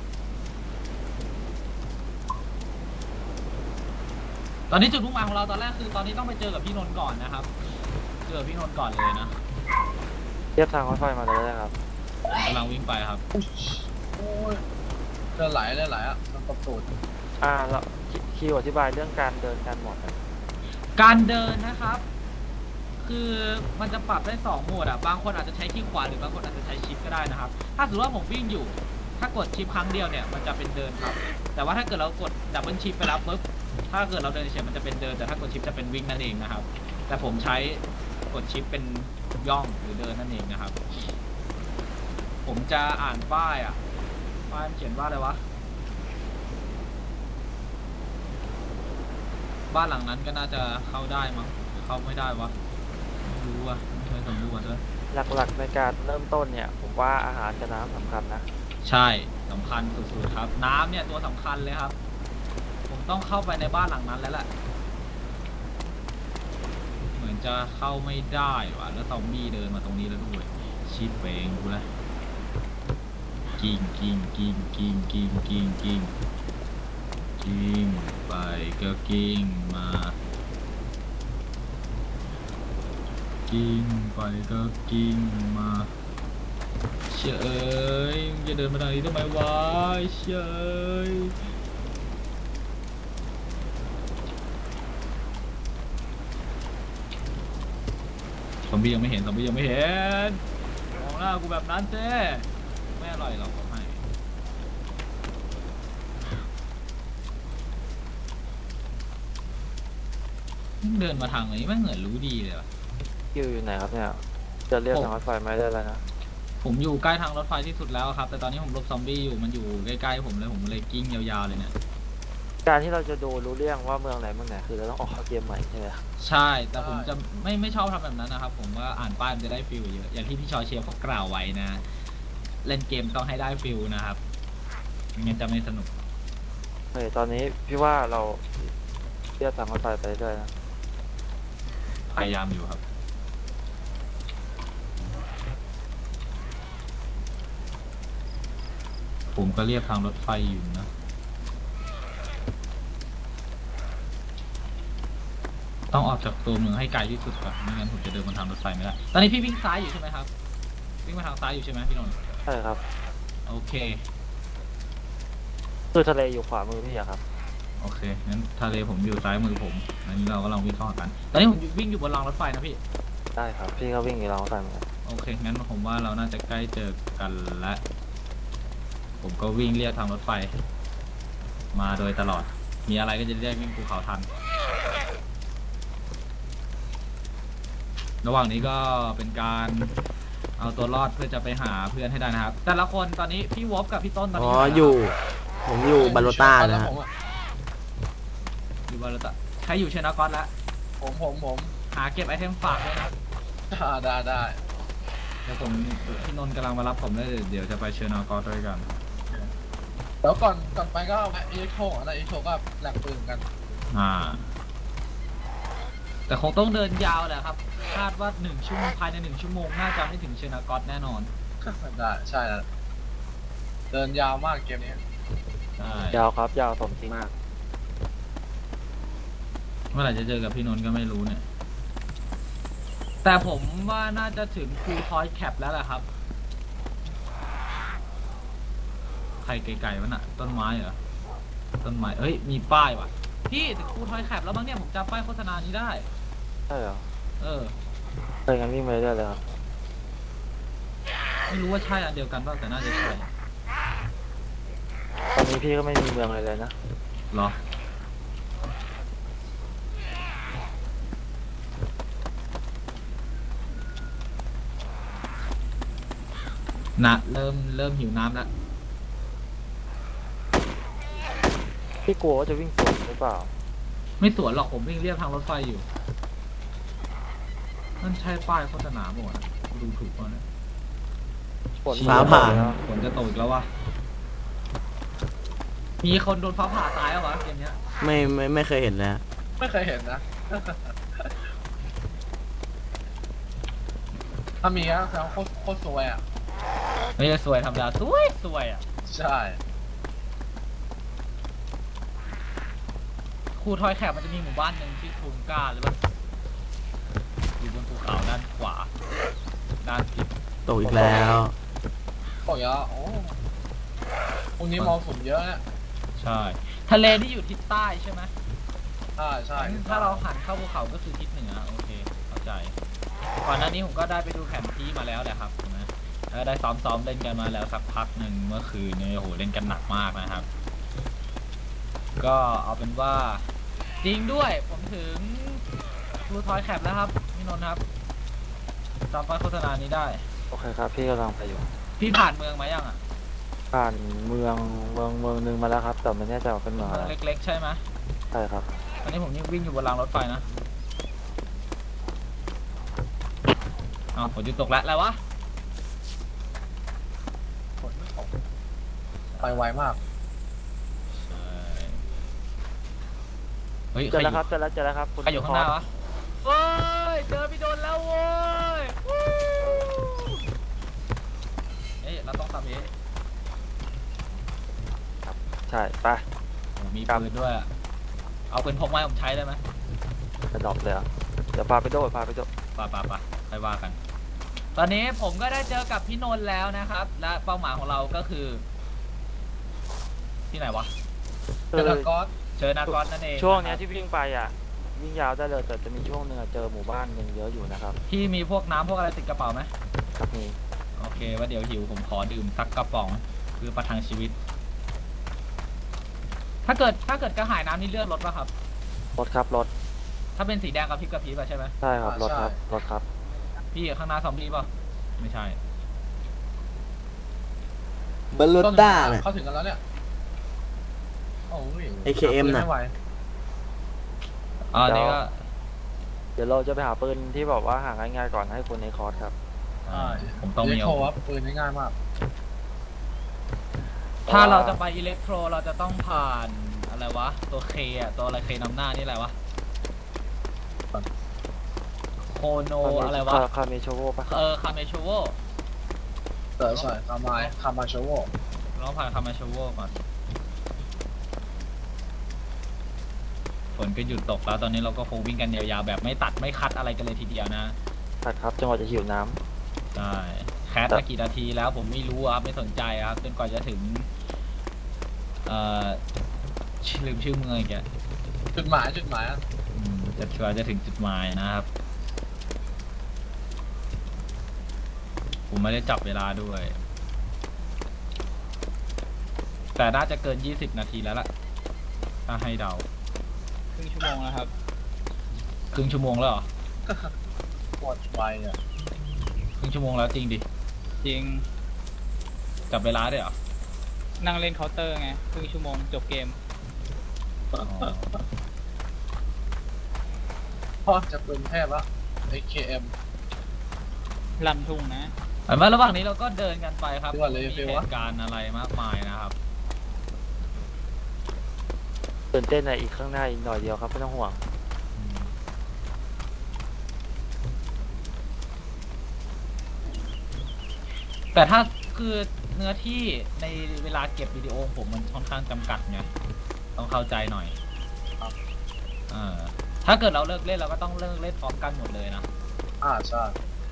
[SPEAKER 2] ตอนนี้จุดมุ่งหมายของเราตอนแรกคือตอนนี้ต้องไปเจอกับพี่นนท์ก่อนนะครับ เจอพี่นนท์ก่อนเลยนะ
[SPEAKER 5] เทียบทางรถไฟมาเลยนะครับ
[SPEAKER 2] กำลังวิ่งไปครับ
[SPEAKER 3] โอ้ยเดินไหลอ่ะมันตบตูด
[SPEAKER 5] แล้วคิวอธิบายเรื่องการเดินการหมดครับ
[SPEAKER 2] การเดินนะครับ คือมันจะปรับได้2โหมดอ่ะ บางคนอาจจะใช้คลิกขวาหรือบางคนอาจจะใช้ชิปก็ได้นะครับ ถ้าสมมติว่าผมวิ่งอยู่ ถ้ากดชิปครั้งเดียวเนี่ยมันจะเป็นเดินครับ แต่ว่าถ้าเกิดเรากดดับเบิลชิปไปแล้วปุ๊บ ถ้าเกิดเราเดินเฉยๆมันจะเป็นเดิน แต่ถ้ากดชิปจะเป็นวิ่งนั่นเองนะครับ แต่ผมใช้กดชิปเป็นย่องหรือเดินนั่นเองนะครับ ผมจะอ่านป้ายอ่ะ ป้ายมันเขียนว่าอะไรวะ บ้านหลังนั้นก็น่าจะเข้าได้มั้ง เข้าไม่ได้วะ ไม่รู้อ่ะไม่เคยสำรวจเลย
[SPEAKER 5] หลักๆในการเริ่มต้นเนี่ย ผมว่าอาหารกับน้ำสำคัญนะ
[SPEAKER 2] ใช่สำคัญสุดๆครับ น้ำเนี่ยตัวสำคัญเลยครับ ผมต้องเข้าไปในบ้านหลังนั้นแล้วแหละเหมือนจะเข้าไม่ได้ว่ะแล้วซอมบี้เดินมาตรงนี้แล้วด้วยชิปเปงกูนะกิ้งไปก็กิ้งมากิ้งไปก็กิ้งมาเชยเอ้ยมึงจะเดินมาทางนี้ทำไมวะเชยซอมบี้ยังไม่เห็นมองหน้ากูแบบนั้นเจ้ไม่อร่อยหรอกผมให้เดินมาทางนี้ไม่เหมือนรู้ดีเลยว่ะ
[SPEAKER 5] คิวอยู่ไหนครับเนี่ยจะเรียกทางรถไฟไม่ได้แล้วนะ
[SPEAKER 2] ผมอยู่ใกล้ทางรถไฟที่สุดแล้วครับแต่ตอนนี้ผมหลบซอมบี้อยู่มันอยู่ใกล้ๆผมเลยกิ้งยาวๆเลยเนี่ย
[SPEAKER 5] การที่เราจะดูรู้เรื่องว่าเมืองไหนคือเราต้องออกเข้าเกมใหม่ใช่ไหมครับ
[SPEAKER 2] ใช่แต่ผมจะไม่ชอบทำแบบนั้นนะครับผมว่าอ่านป้ายมันจะได้ฟิลเยอะอย่างที่พี่ชอเชียร์เขากล่าวไว้นะ เล่นเกมต้องให้ได้ฟิลนะครับไม่งั้นจะไม่สนุก
[SPEAKER 5] ตอนนี้พี่ว่าเราเรียกทางรถไฟไปด้วยนะ
[SPEAKER 2] พยายามอยู่ครับผมก็เรียกทางรถไฟอยู่นะต้องออกจากตัวเมืองให้ไกลที่สุดก่อนไม่งั้นผมจะเดินบนทางรถไฟไม่ได้ตอนนี้พี่วิ่งซ้ายอยู่ใช่ไหมครับวิ่งมาทางซ้ายอยู่ใช่ไหมพี่นนท์
[SPEAKER 5] ใช่ครับ
[SPEAKER 2] โอเค
[SPEAKER 5] คือทะเลอยู่ขวามือพี่อะครับ
[SPEAKER 2] โอเคงั้นทะเลผมอยู่ซ้ายมือผมอันนี้เรากำลังวิ่งเข้าหากันตอนนี้ผมวิ่งอยู่บนรางรถไฟนะพี่
[SPEAKER 5] ได้ครับพี่ก็วิ่งอยู่รางรถไฟเหมือนกัน
[SPEAKER 2] โอเคงั้นผมว่าเราน่าจะใกล้เจอกันแล้วผมก็วิ่งเรียกทางรถไฟมาโดยตลอดมีอะไรก็จะได้วิ่งภูเขาทันระหว่างนี้ก็เป็นการเอาตัวรอดเพื่อจะไปหาเพื่อนให้ได้นะครับแต่ละคนตอนนี้พี่วอฟกับพี่ต้นตอน
[SPEAKER 4] อ๋
[SPEAKER 2] นี้
[SPEAKER 4] ออยู่ ผมอยู่บาโลต้านะฮะ
[SPEAKER 2] อยู่บาร์โลต้าใครอยู่เชนากอนแล้ว
[SPEAKER 3] ผม
[SPEAKER 2] หาเก็บไอเทมฝากด้วยนะ
[SPEAKER 3] ได้
[SPEAKER 2] เดี๋ยวผมพี่นนท์กำลังมารับผมแล้วเดี๋ยวจะไปเชนากอนด้วยกัน
[SPEAKER 3] แล้วก่อนไปก็เอ็กโชว์อะไรเอ็กโชว์ก็แหลกปืนกัน
[SPEAKER 2] แต่คงต้องเดินยาวแหละครับคาดว่า1 ชั่วโมงภายใน1 ชั่วโมงน่าจะไม่ถึงเชนากอนแน่นอน
[SPEAKER 3] ได้ใช่แล้วเดินยาวมากเกมนี้
[SPEAKER 2] ใช่
[SPEAKER 5] ยาวครับยาวสมจริงมาก
[SPEAKER 2] เมื่อไหร่จะเจอกับพี่นนท์ก็ไม่รู้เนี่ย แต่ผมว่าน่าจะถึงคูทอยแคปแล้วแหละครับ ใครไกลๆวะน่ะ ต้นไม้เหรอ ต้นไม้เอ้ย มีป้ายว่ะ พี่ถึงคูทอยแคปแล้วมั้งเนี่ย ผมจำป้ายโฆษณานี้ได้
[SPEAKER 5] ใช่เหรอ
[SPEAKER 2] เออ
[SPEAKER 5] เคยงั้นวิ่งไปเรื่อยเลยครับ
[SPEAKER 2] ไม่รู้ว่าใช่อันเดียวกันป่ะแต่น่าจะใช่
[SPEAKER 5] ตอนนี้พี่ก็ไม่มีเมืองเลยนะ
[SPEAKER 2] เหรอ นะเริ่มหิวน้ำแล้ว
[SPEAKER 5] พี่กลัวว่าจะวิ่งสวนหรือเปล่า
[SPEAKER 2] ไม่สวนหรอกผมวิ่งเรียบทางรถไฟอยู่ นั่นใช่ป้ายโฆษณาหมดดูถูกป่ะเนี่ย
[SPEAKER 5] ฝน
[SPEAKER 4] ฟ้าผ่า
[SPEAKER 2] ฝนจะตกอีกแล้ววะมีคนโดนฟ้าผ่าตายแล้ววะเกมเนี้ย
[SPEAKER 4] ไม่เคยเห็นเลยอะ
[SPEAKER 3] ไม่เคยเห็นนะ ถ้ามีก็แสดงว่าโคตรสวยอ่ะ
[SPEAKER 2] ไม่ใช่สวยธรรมดาสวยอ่ะ
[SPEAKER 3] ใช่
[SPEAKER 2] คูทอยแคปมันจะมีหมู่บ้านหนึ่งที่คูนก้าหรือเปล่าอยู่บนภูเขาด้านขวา ด้านทิศ
[SPEAKER 4] ตกอีกแล้ว
[SPEAKER 3] บอกอย่าโอ้พวกนี้มองฝุ่นเยอะเนี่ย
[SPEAKER 2] ใช่ ทะเลที่อยู่ทิศใต้ใช่ไหม
[SPEAKER 3] ใช่ใช่
[SPEAKER 2] ถ้าเราหันเข้าภูเขาก็คือทิศเหนือโอเคเข้าใจ ก่อนหน้านี้ผมก็ได้ไปดูแผนที่มาแล้วแหละครับนะแล้วก็ได้ซ้อมเล่นกันมาแล้วสักพักหนึ่งเมื่อคืนเนี่ยโอ้โหเล่นกันหนักมากนะครับ ก็เอาเป็นว่าจริงด้วยผมถึงรูทอยแคปแล้วครับพี่นนท์ครับจำป้ายโฆษณานี้ได้
[SPEAKER 5] โอเคครับ พี่กำลังไปอยู่
[SPEAKER 2] พี่ผ่านเมืองมายังอ่ะ
[SPEAKER 5] ผ่านเมืองหนึงมาแล้วครับ แต่ไม่แน่ใจว่าเป็นเมือง
[SPEAKER 2] เมื
[SPEAKER 5] อะ
[SPEAKER 2] อง
[SPEAKER 5] ไร
[SPEAKER 2] เล็กๆใช่ไหม
[SPEAKER 5] ใช่ครับ
[SPEAKER 2] ตอนนี้ผมยังวิ่งอยู่บนรางรถไฟนะอ้าวฝนหยุดตกแล้วอะไรวะ
[SPEAKER 3] ฝนไม่ตกไปไวมาก
[SPEAKER 2] เฮ้ย
[SPEAKER 5] เจอแล้วครับเจอแล้วครับ
[SPEAKER 2] ใครอยู่ข้างหน้าวะเฮ้ยเจอพี่โดนแล้วโว้ยวู้เฮ้ยเราต้องทำเอง
[SPEAKER 5] ใช่ไป
[SPEAKER 2] โอ้มีปืนด้วยอะเอาปืนพกไม้ผมใช้ได้ไหม
[SPEAKER 5] กระดอบเลยอะเดี๋ยวพาไปโดด
[SPEAKER 2] ป่ะใครว่ากัน ตอนนี้ผมก็ได้เจอกับพี่นนท์แล้วนะครับ และเป้าหมายของเราก็คือ ที่ไหนวะ
[SPEAKER 3] เจอแล้วก็
[SPEAKER 2] เจอนากอนนั่นเอง
[SPEAKER 5] ช่วงเนี้ยที่วิ่งไปอ่ะ วิ่งยาวได้เลยแต่จะมีช่วงหนึ่งอะเจอหมู่บ้านหนึ่งเยอะอยู่นะครับ
[SPEAKER 2] พี่มีพวกน้ำพวกอะไรติดกระเป๋าไหม
[SPEAKER 5] ครับมี
[SPEAKER 2] โอเคว่าเดี๋ยวหิวผมขอดื่มสักกระป๋องคือประทังชีวิต ถ้าเกิดกระหายน้ำนี่เลือดลดป่ะครับ
[SPEAKER 5] รถครับรถ
[SPEAKER 2] ถ้าเป็นสีแดงกระพริบอะใช่ไหม
[SPEAKER 5] ใช่ครับรถครับรถครับ
[SPEAKER 2] พี่ข้างหน้าซอมบี้ป่ะไม่ใช่
[SPEAKER 4] เบลลูด้าเนี่ย
[SPEAKER 3] เข้าถึงกันแล้วเนี่ยโอ้ย
[SPEAKER 4] AKM น่ะ
[SPEAKER 3] ไม่ไหว
[SPEAKER 2] อ๋อนี่ก็
[SPEAKER 5] เดี๋ยวเราจะไปหาปืนที่แบบว่าหาง่ายๆก่อนให้คนในคอร์สครับ
[SPEAKER 2] ผมต้องมี
[SPEAKER 3] เรียกโทรว่าปืนง่ายมาก
[SPEAKER 2] ถ้าเราจะไปอิเล็กโทรเราจะต้องผ่านอะไรวะ ตัวเคอะตัวอะไรเคนำหน้านี่อะไรวะโคโนอะไรวะ
[SPEAKER 5] คาเมโชโวปะ
[SPEAKER 2] คาเมโชโว
[SPEAKER 3] ใช่คามาโชโว
[SPEAKER 2] เราผ่านคาเมโชโวก่อนฝนก็หยุดตกแล้วตอนนี้เราก็คงวิ่งกันยาวๆแบบไม่ตัดไม่คัดอะไรกันเลยทีเดียวนะ
[SPEAKER 5] ใช่ครับจังหวะจะหิวน้
[SPEAKER 2] ใช่แคสมากี่นาทีแล้วผมไม่รู้ครับไม่สนใจครับจนกว่าจะถึงลืมชื่อเมืองอีกอะ
[SPEAKER 3] จุดหมายอะ
[SPEAKER 2] จะกว่าจะถึงจุดหมายนะครับ ผมไม่ได้จับเวลาด้วย แต่น่าจะเกิน20นาทีแล้วล่ะถ้าให้เดา
[SPEAKER 6] ครึ่งชั่วโมงแล้วครับ
[SPEAKER 2] ครึ่งชั่วโมงแล้วเหรอ
[SPEAKER 3] โคตรไวอ่ะ
[SPEAKER 2] ครึ่งชั่วโมงแล้วจริงดิ
[SPEAKER 6] จริง
[SPEAKER 2] จับเวลาได้วยเหรอ
[SPEAKER 6] นั่งเล่นเคาน์เตอร์ไงครึ่งชั่วโมงจบเกม
[SPEAKER 2] อ๋อ
[SPEAKER 3] พ่อจะปืนเทพละ AKM
[SPEAKER 6] ลันทุ่งนะ
[SPEAKER 2] แต่ว่าระหว่างนี้เราก็เดินกันไปครับ
[SPEAKER 3] ดีกว่าเลย
[SPEAKER 2] มี
[SPEAKER 3] ฟิล
[SPEAKER 2] เห
[SPEAKER 3] วะ
[SPEAKER 2] ตุการณ์อะไรมากมายนะครับ
[SPEAKER 5] ำตื่นเต้นในอีกข้างหน้าอีกหน่อยเดียวครับไม่ต้องห่วง
[SPEAKER 2] แต่ถ้าคือเนื้อที่ในเวลาเก็บวิดีโอผมมันค่อนข้างจำกัดไงต้องเข้าใจหน่อยถ้าเกิดเราเลิกเล่นเราก็ต้องเลิกเล่นพร้อมกันหมดเลยนะ
[SPEAKER 3] ใช่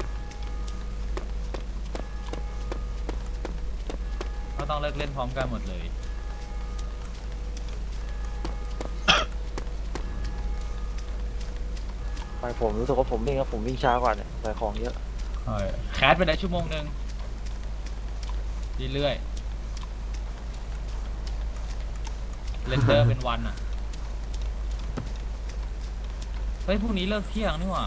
[SPEAKER 2] ก็ต้องเลิกเล่นพร้อมกันหมดเลย
[SPEAKER 5] ไปผมรู้สึกว่าผมวิ่งช้ากว่าเนี่ยใส่ของเยอะ
[SPEAKER 2] แคสไปได้ชั่วโมงหนึ่งเรื่อยๆเรนเดอร์เป็นวันอ่ะ เฮ้ยพรุ่งนี้เลิกเที่ยงนี่หว่า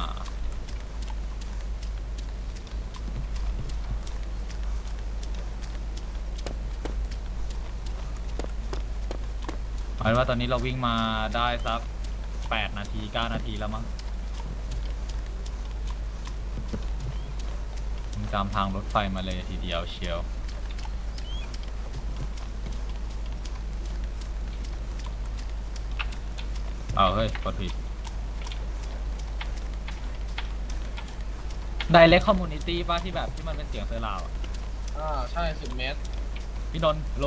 [SPEAKER 2] เอาเป็นว่าตอนนี้เราวิ่งมาได้สัก8 นาที 9 นาทีแล้วมั้งตามทางรถไฟมาเลยทีเดียวเชียวเอาเฮ้ยกดผิด Direct Community ป่ะที่แบบที่มันเป็นเสียงเซอร์ราวอะ
[SPEAKER 3] ใช่10 เมตร
[SPEAKER 2] พี่นนท์โล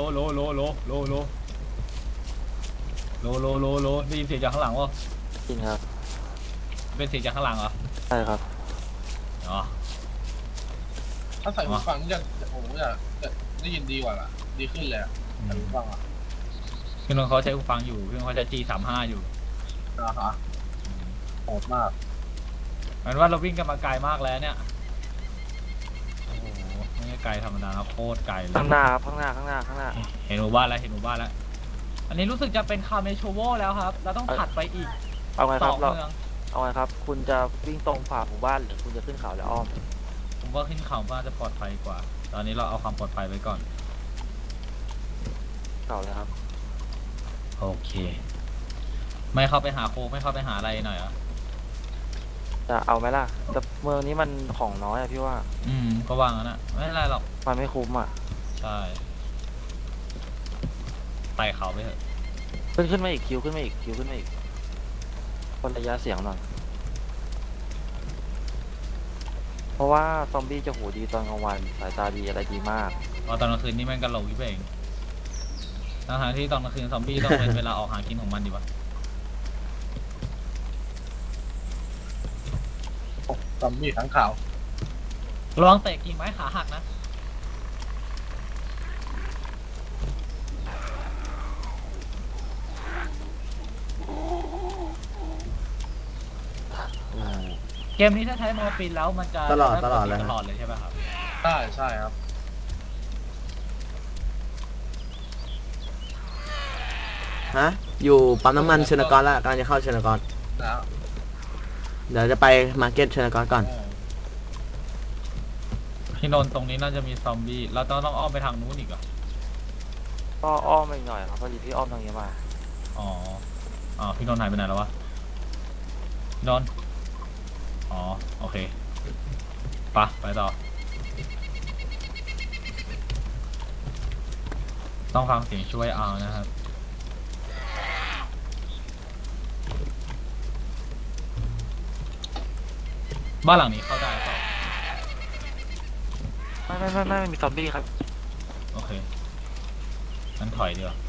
[SPEAKER 2] ได้ยินเสียงจากข้างหลังวะ
[SPEAKER 5] จริงครับ
[SPEAKER 2] เป็นเสียงจากข้างหลังเหรอ
[SPEAKER 5] ใช่ครับ
[SPEAKER 2] อ๋อ
[SPEAKER 3] ถ้าใส่หูฟังจะโอ้โหจะได้ยินดีกว่าล่ะดีขึ้นเลยอะใส่หูฟังอ่ะ
[SPEAKER 2] พี่นนท์เขาใช้หูฟังอยู่พี่นนท์เขาใช้ G35 อยู่
[SPEAKER 3] ฮะโหดมาก
[SPEAKER 2] เหมือนว่าเราวิ่งกันมาไกลมากแล้วเนี่ยโอ้โหไม่ใช่ไกลธรรมดานะโคตรไกลเลย
[SPEAKER 5] ข้างหน้าครับข้างหน้า
[SPEAKER 2] เห็นหมู่บ้านแล้วอันนี้รู้สึกจะเป็นคาเมโชโวแล้วครับเราต้องถัดไปอีก
[SPEAKER 5] เอาไง
[SPEAKER 2] ส
[SPEAKER 5] ครั
[SPEAKER 2] อบ ง
[SPEAKER 5] เรา
[SPEAKER 2] เมือง
[SPEAKER 5] เอาไงครับ คุณจะวิ่งตรงผ่านหมู่บ้านหรือคุณจะขึ้นเขาแล้วอ้อม
[SPEAKER 2] ผมว่าขึ้นเขาว่าจะปลอดภัยกว่า ตอนนี้เราเอาความปลอดภัยไว้ก่อน
[SPEAKER 5] เขาเลยครับ
[SPEAKER 2] โอเค ไม่เข้าไปหาโคไม่เข้าไปหาอะไรหน่อยเหรอ
[SPEAKER 5] จะเอาไหมล่ะแต่เมืองนี้มันของน้อยอะพี่ว่า
[SPEAKER 2] ก็วางแล้วนะไม่เป็นไรหรอก
[SPEAKER 5] มันไม่คุ้มอะ
[SPEAKER 2] ใช่ไต่เขาไปเถอะ
[SPEAKER 5] ขึ้นมาอีกคิวขึ้นมาอีกคนระยะเสียงหน่อย เพราะว่าซอมบี้จะหูดีตอนกลางวันสายตาดีอะไรดีมาก
[SPEAKER 2] พอตอนกลางคืนนี่แม่งกันโหลกยิ่งเองทางที่ตอนกลางคืนซอมบี้ต้องเป็นเวลาออกหากินของมันดีวะ
[SPEAKER 3] ซอมบี้ทั้งข่าว
[SPEAKER 2] ระวังเตะกิ่งไม้ขาหักนะ เกมนี้ถ้าใช้มอร์ฟินแล้วมันจะ
[SPEAKER 4] ตลอด
[SPEAKER 2] ได้
[SPEAKER 4] ตลอดเลย
[SPEAKER 2] ตลอดเลยใช่ไหมครับ
[SPEAKER 3] ใช่ครับ
[SPEAKER 4] ฮะ อยู่ปั๊มน้ำมันเชนกรแล้วกำลังจะเข้าเชนกร
[SPEAKER 3] แล้ว
[SPEAKER 4] เดี๋ยวจะไปมาร์เก็ตเชนกรก่อน
[SPEAKER 2] พี่นนท์ตรงนี้น่าจะมีซอมบี้เราต้องอ้อมไปทางนู้นอีกเหรอ
[SPEAKER 5] ก็อ้อมไปอีกหน่อยครับพอดีพี่อ้อมทางนี้มา
[SPEAKER 2] อ๋อพี่นนท์หายไปไหนแล้ววะพี่นนท์อ๋อโอเคไปต่อต้องฟังเสียงช่วยเอานะครับบ้านหลังนี้เข้าได้เปล่า
[SPEAKER 5] ไม่มีซอมบี้ครับ
[SPEAKER 2] โอเคงั้นถอยดีกว่า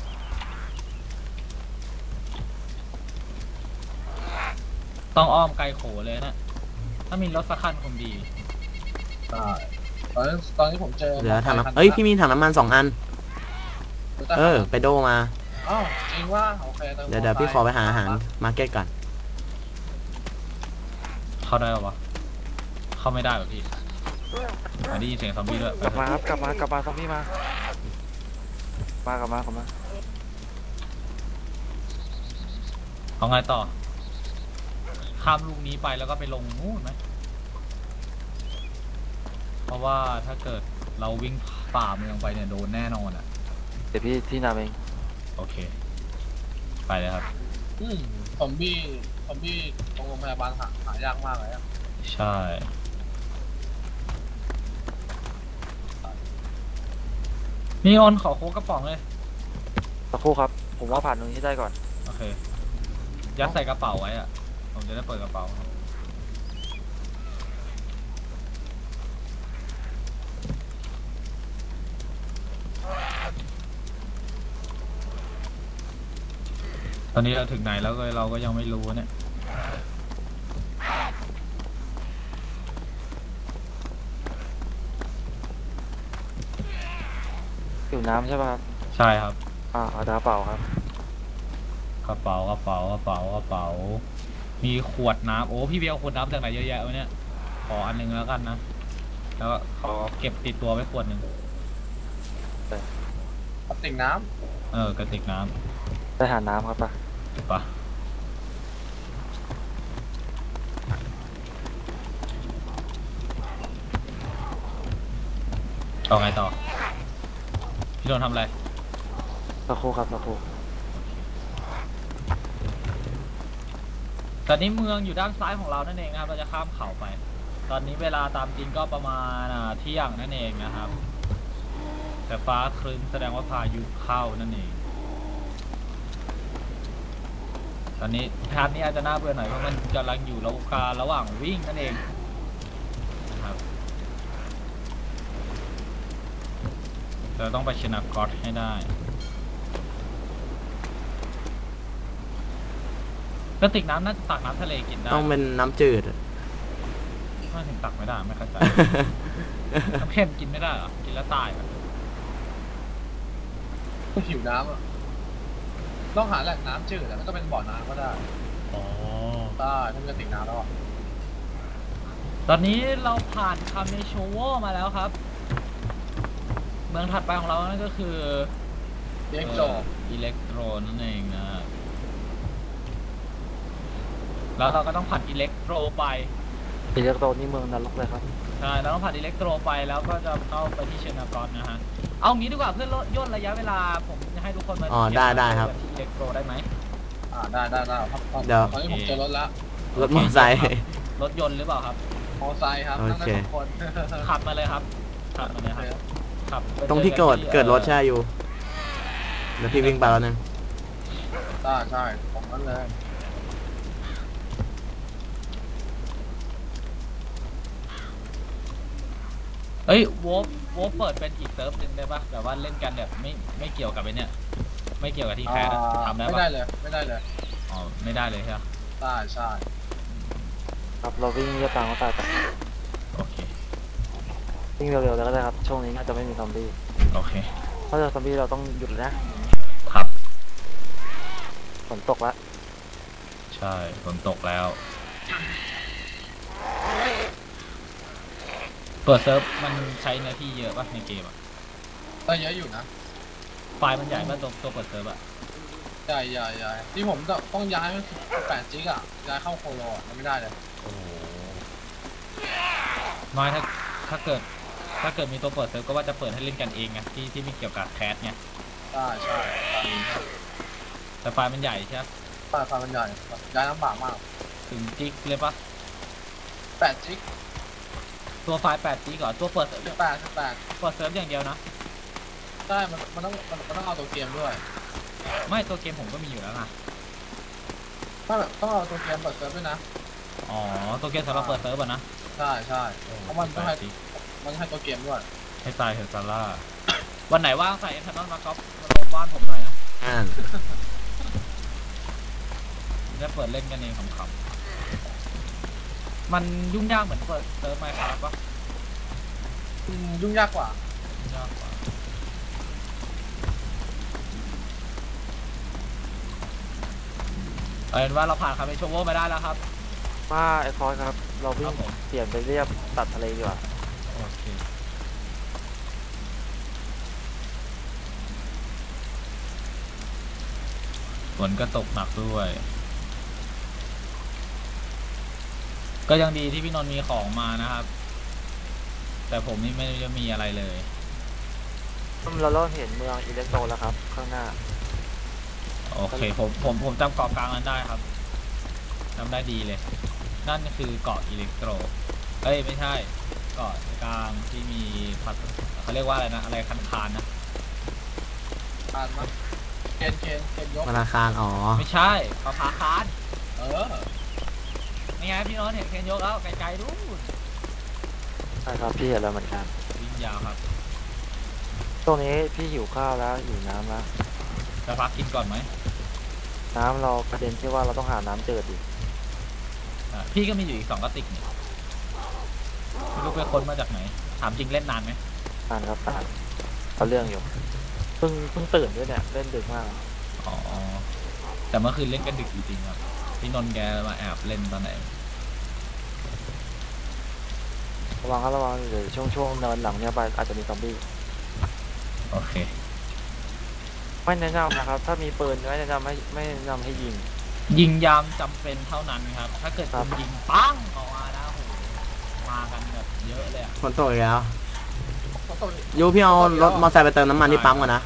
[SPEAKER 2] ต้องอ้อมไกลโขเลยนะถ้ามีรถสักคันคงดี
[SPEAKER 3] ใช่ตอนนี้ผมเจอ
[SPEAKER 4] เดี๋ยวถังน้ำเอ้ยพี่มีถังน้ำมัน2 อัน ไปโดมา
[SPEAKER 3] อ้าวจริงว่าโอเค
[SPEAKER 4] เดี๋ยวพี่ขอไปหาอาหารมาร์เก็ตก่อน
[SPEAKER 2] เข้าได้ป่าวะเข้าไม่ได้ป่ะพี่ได้ยินเสียงซอมบี้ด้วย
[SPEAKER 5] กลับมาครับกลับมาซอมบี้มากลับมา
[SPEAKER 2] เอาไงต่อข้ามลูกนี้ไปแล้วก็ไปลงนู่นไหมเพราะว่าถ้าเกิดเราวิ่งฝ่าเมืองไปเนี่ยโดนแน่นอนอ่ะ
[SPEAKER 5] เดี๋ยวพี่ที่นำเอง
[SPEAKER 2] โอเคไปเลยครับ
[SPEAKER 3] ซอมบี้ตรงโรงพยาบาลหายากมากเลยอะ
[SPEAKER 2] ใช่มีออนขอโค้กกระป๋องเลย
[SPEAKER 5] สักครู่ครับ ผมว่าผ่านตรงนี้ได้ก่อน
[SPEAKER 2] โอเคยัดใส่กระเป๋าไว้อะผมจะได้เปิดกระเป๋าตอนนี้เราถึงไหนแล้วก็เราก็ยังไม่รู้เนี่ย
[SPEAKER 5] อยู่น้ำใช่ป่ะครับ
[SPEAKER 2] ใช่ครับ
[SPEAKER 5] เอากระเป๋าครับ
[SPEAKER 2] กระเป๋ามีขวดน้ำโอ้พี่เบลขวดน้ำจากไหนเยอะแยะวะเนี่ยขออันหนึงแล้วกันนะแล้วก็ขอเก็บติดตัวไว้ขวดหนึ่ง
[SPEAKER 3] กระติกน้
[SPEAKER 2] กระติกน้
[SPEAKER 5] ไปหาน้ำครับป่ะ
[SPEAKER 2] ำปะต่อไงต่อพี่โดนทำอะไร
[SPEAKER 5] สักครู่ครับสักครู่
[SPEAKER 2] ตอนนี้เมืองอยู่ด้านซ้ายของเรานั่นเองนะครับเราจะข้ามเขาไป ตอนนี้เวลาตามจริงก็ประมาณเที่ยงนั่นเองนะครับ แต่ฟ้าครึ้มแสดงว่าพายุเข้านั่นเอง ตอนนี้พาร์ทนี้อาจจะน่าเบื่อหน่อยเพราะมันกำลังอยู่ระหว่างวิ่งนั่นเองนะครับเราต้องไปชนะก๊อตให้ได้กระติกน้ำน่าจะตักน้ำทะเลกินได้
[SPEAKER 4] ต้องเป็นน้ำจืด
[SPEAKER 2] ไม่ถึงตักไม่ได้ไม่เข้าใจ น้ำเค็มกินไม่ได้เหรอ กินแล้วตายเหรอ
[SPEAKER 3] ำหิวน้ำอ่ะต้องหาแหล่งน้ำจืดแต่ไม่ต้องเป็นบ่อน้ำก็ได้
[SPEAKER 2] อ๋อ
[SPEAKER 3] ได้ถ้ามีกระติกน้ำแล้วอะ
[SPEAKER 2] ตอนนี้เราผ่านคาเมโชโวมาแล้วครับ เมืองถัดไปของเรานั่นก็คือ
[SPEAKER 3] เด็กโจ
[SPEAKER 2] อิเล็กโทรนั่นเองนะ แล้วเราก็ต้องผ่านอิเล็กโทรไป
[SPEAKER 5] อิเล็กโตรนี่เมืองนรกเลยครับ
[SPEAKER 2] ใช่เราต้องผ่านอิเล็กโทรไปแล้วก็จะเข้าไปที่เชนากอนนะฮะ เอางี้ดีกว่าเพื่อลดย่นระยะเวลาผมจะให้ทุกคนมา
[SPEAKER 4] อ๋อได้ครับ
[SPEAKER 2] ที่อิเล็กโทรได้ไหม
[SPEAKER 3] ได้ครับ
[SPEAKER 4] เดี๋ยว
[SPEAKER 3] ตอนนี้ผมเจอรถแล้ว
[SPEAKER 4] รถมอเตอร์ไซค์
[SPEAKER 2] รถยนต์หรือเปล่าครับ
[SPEAKER 3] มอไซค์ครับนั่งได้
[SPEAKER 4] โอเค
[SPEAKER 3] สองคน
[SPEAKER 2] ขับมาเลยครับ ขับมาเลยครับขับไป
[SPEAKER 4] ตรงที่เกิดรถใช่อยู่ เดี๋ยวพี่วิ่งไปแล้วนึง
[SPEAKER 3] ใช่ผมนั้นเลย
[SPEAKER 2] เอ้ยโวฟเปิดเป็นอีกเซิร์ฟหนึ่งได้ปะแบบว่าเล่นกันแบบไม่เกี่ยวกับไอ้เนี่ยไม่เกี่ยวกับที่แคสอะทำได้
[SPEAKER 3] ไม่
[SPEAKER 2] ปะ
[SPEAKER 3] ได้เลยไม่ได้เลย
[SPEAKER 2] อ๋อไม่ได้เลยใช่ไหม
[SPEAKER 3] ใช่
[SPEAKER 5] ครับเราวิ่งเรียบทางรถไฟไป
[SPEAKER 2] โอเค
[SPEAKER 5] วิ่งเร็วๆแล้วก็ได้ครับ ช่วงนี้น่าจะไม่มีซอมบี้
[SPEAKER 2] โอเค
[SPEAKER 5] ถ้าเจอซอมบี้เราต้องหยุดเลยนะครับ ฝนตกแล้ว
[SPEAKER 2] ใช่ฝนตกแล้วเปิดเซิร์ฟมันใช้เนื้อที่เยอะปะในเกมอะ
[SPEAKER 3] ได้เยอะอยู่นะ
[SPEAKER 2] ไฟล์มันใหญ่ปะตัวเปิดเซิร์ฟอะ
[SPEAKER 3] ใหญ่ที่ผมต้องย้ายมัน8 จิกอะย้ายเข้าโคโลอะมันไม่ได้เลย
[SPEAKER 2] โอ้โหน้อยถ้าเกิดมีตัวเปิดเซิร์ฟก็ว่าจะเปิดให้เล่นกันเองไงที่ไม่เกี่ยวกับแคสไง
[SPEAKER 3] ใช่
[SPEAKER 2] แต่ไฟล์มันใหญ่ใช่ไหม
[SPEAKER 3] ไฟมันใหญ่ย้ายลำบากมาก
[SPEAKER 2] ถึงจิกเลยปะ
[SPEAKER 3] 8 จิก
[SPEAKER 2] ตัวไฟล์8จิกเหรอตัวเปิดเซิร์ฟ
[SPEAKER 3] 18
[SPEAKER 2] เปิดเซิร์ฟอย่างเดียวนะ
[SPEAKER 3] ใช่มันต้องเอาตัวเกมด้วย
[SPEAKER 2] ไม่ตัวเกมผมก็มีอยู่แล้วนะ
[SPEAKER 3] ต้องเอาตัวเกมเปิดเซิร์ฟด้วยนะ
[SPEAKER 2] อ๋อตัวเกมสำหรับเปิดเซิร์ฟอะนะ
[SPEAKER 3] ใช่เพราะมันต้องให้ตัวเกมด้วย
[SPEAKER 2] ให้ตายเถอะซาร่า วันไหนว่างใส่เอ็นทานอนมาก๊อปมาลงบ้านผมหน่อยนะ
[SPEAKER 4] อ่าน
[SPEAKER 2] จะเปิดเล่นกันเองขำๆมันยุ่งยากเหมือนเปิดเซิร์ฟไมค์ครับปะ
[SPEAKER 3] ยุ่งยากกว่า
[SPEAKER 2] ยุ่งยากกว่าเอาเป็นว่าเราผ่านคาเมโชโวมาได้แล้วครับ
[SPEAKER 5] มาไอ้คอยครับ เราวิ่
[SPEAKER 2] ครั
[SPEAKER 5] ง
[SPEAKER 2] บผม
[SPEAKER 5] เปลี่ยนไปเรียบตัดทะเลดีกว่า
[SPEAKER 2] โอเคฝนก็ตกหนักด้วย ก็ยังดีที่พี่นนท์มีของมานะครับ แต่ผมนี่ไม่ได้มีอะไรเลย
[SPEAKER 5] เราเริ่มเห็นเมืองอิเล็กโตรแล้วครับ ข้างหน้า
[SPEAKER 2] โอเคผมจำเกาะกลางนั้นได้ครับจำได้ดีเลย นั่นคือเกาะอิเล็กโตรเอ้ยไม่ใช่เกาะกลางที่มีพัดเขาเรียกว่าอะไรนะอะไรคานๆนะ
[SPEAKER 3] การมาเคนยก
[SPEAKER 4] ธนาคารอ๋อ
[SPEAKER 2] ไม่ใช่เกาะผาคาน นี่ไงพี่นนท์เห็นเคนยกแล้วไกลๆดู
[SPEAKER 5] ใช่ครับพี่เห็นแล้วเหมือนกัน
[SPEAKER 2] วิ่งยาวครับ
[SPEAKER 5] ตรงนี้พี่หิวข้าวแล้วหิวน้ำแล้ว
[SPEAKER 2] จะพักกินก่อนไหม
[SPEAKER 5] น้ำเราประเด็นที่ว่าเราต้องหาน้ำจืดอีก
[SPEAKER 2] พี่ก็มีอยู่อีก2 กระติกนี่ไม่รู้ไปค้นมาจากไหนถามจริงเล่นนานไหม
[SPEAKER 5] อ่านครับอ่านเขาเรื่องอยู่เพิ่งตื่นด้วยเนี่ยเล่นดึกมาก
[SPEAKER 2] อ๋อแต่เมื่อคืนเล่นกันดึกจริงๆครับพี่นนท์แกมาแอบเล่นตอนไหน
[SPEAKER 5] ระวังครับระวังเดี๋ยวช่วงเนินหลังเนี่ยไปอาจจะมีซอมบี้
[SPEAKER 2] โอเค
[SPEAKER 5] ไม่แนะนำนะครับ ถ้ามีปืนไม่แนะนำให้ยิง
[SPEAKER 2] ยิงยามจำเป็นเท่านั้นครับ ถ้าเกิด
[SPEAKER 5] ครั
[SPEAKER 2] คุ
[SPEAKER 5] บ
[SPEAKER 2] ณยิงปั้งออกมาแล้วโหมากันแบบเยอะเลยอะ
[SPEAKER 4] ฝนตกอีกแล้ว
[SPEAKER 3] ขอโทษ
[SPEAKER 4] ยูพี่เอารถมอไซค์ไปเติมน้ำมันที่ปั๊มก่อนนะ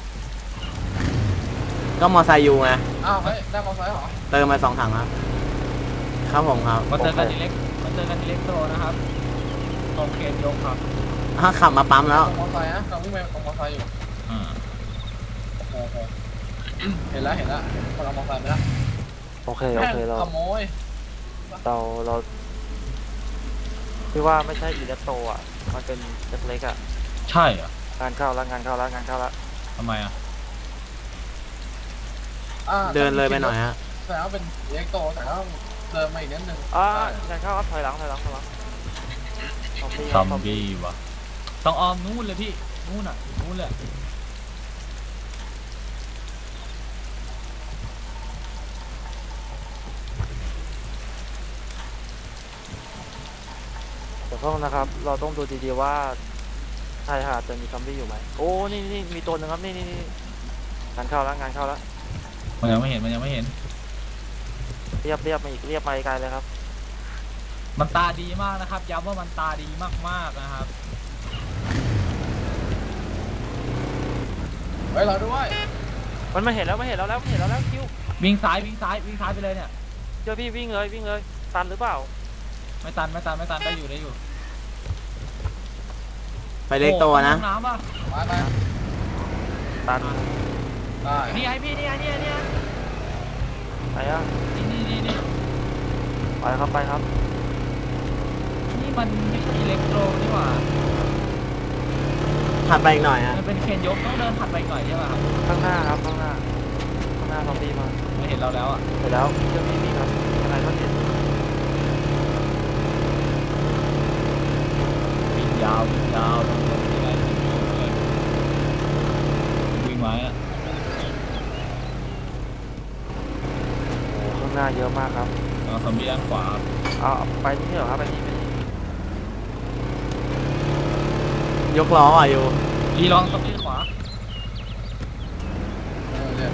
[SPEAKER 4] ก็มอไซค์ยูไง
[SPEAKER 3] อ้าวเฮ้ยได้มอไซค์เหรอ
[SPEAKER 4] เติมไป2 ถังครับครับผมครับ
[SPEAKER 2] มาเจอกันที่เล็กโตนะครับตรงเคนยกครับ
[SPEAKER 4] ถ้าขับมาปั๊มแล้ว
[SPEAKER 3] มอไซค์นะกำลังวิ่งไปกับมอไซค์อยู่
[SPEAKER 2] อ่า
[SPEAKER 3] โอเคเห็นแล้วคนเอามอไซค์ไปแล้ว
[SPEAKER 5] โอเคเรา
[SPEAKER 3] ขโมย
[SPEAKER 5] เราคือว่าไม่ใช่อิเล็กโตอ่ะมันเป็นเล็กๆอ่ะ
[SPEAKER 2] ใช่เหรอง
[SPEAKER 5] านเข้าแล้วงานเข้าแล้ว
[SPEAKER 2] ทำไมอ่ะ
[SPEAKER 4] เดินเลยไปหน่อยฮะ
[SPEAKER 3] แต่ว่าเป็นเล็กโตแต่ว่าเดินมาอีกนิดนึง
[SPEAKER 5] งานเข้าครับถอยหลังซอมบี้
[SPEAKER 2] ซอมบี้วะต้องออมนู่นเลยพี่นู่นอ่ะนู่นเลย
[SPEAKER 5] เดี๋ยวต้องนะครับ เราต้องดูดีๆว่าชายหาดจะมีซอมบี้อยู่ไหมโอ้นี่มีตัวหนึ่งครับนี่งานเข้าแล้ว
[SPEAKER 2] มันยังไม่เห็น
[SPEAKER 5] เรียบมาอีกเรียบมาไกลเลยครับ
[SPEAKER 2] มันตาดีมากนะครับย้ำว่ามันตาดีมากๆนะครับ
[SPEAKER 3] ไปรอด้วย
[SPEAKER 5] มันมาเห็นแล้วคิว
[SPEAKER 2] วิ่งซ้ายไปเลยเนี่ย
[SPEAKER 5] เจอพี่วิ่งเลยตันหรือเปล่า
[SPEAKER 2] ไม่ตันได้อยู่
[SPEAKER 4] ไปเล็กโตนะ
[SPEAKER 2] ห้องน้ำป่ะ
[SPEAKER 3] มา
[SPEAKER 5] ตัน
[SPEAKER 3] ได้
[SPEAKER 2] นี่ไงพี่นี่
[SPEAKER 5] ไปอ่ะ
[SPEAKER 2] นี่
[SPEAKER 5] ไปครับ
[SPEAKER 2] นี่มันไม่ใช่อิเล็กโทรนี่หว่า
[SPEAKER 4] ถัดไปอีกหน่อยฮะ
[SPEAKER 2] มันเป็นเคนยกต้องเดินถัดไปหน่อยใช่ป่ะครับ
[SPEAKER 5] ข้างหน้าซอมบี้มา
[SPEAKER 2] ไม่เห็นเราแล้วอ่ะ
[SPEAKER 5] เสร็จแล้วเจอพี่ครับอะไรก็เห็น
[SPEAKER 2] วิ่งยาวตรงที่ไรเลยวิ่งไม้อ่ะ
[SPEAKER 5] โอ้ข้างหน้าเยอะมากครับ
[SPEAKER 2] เอาซอมบี้ด้านขวา
[SPEAKER 5] เอาไปนี่เหรอครับไปนี่
[SPEAKER 4] ยกล้ออ่ะยู
[SPEAKER 2] ลีลองซอมบี้ขวา
[SPEAKER 3] เนี่ย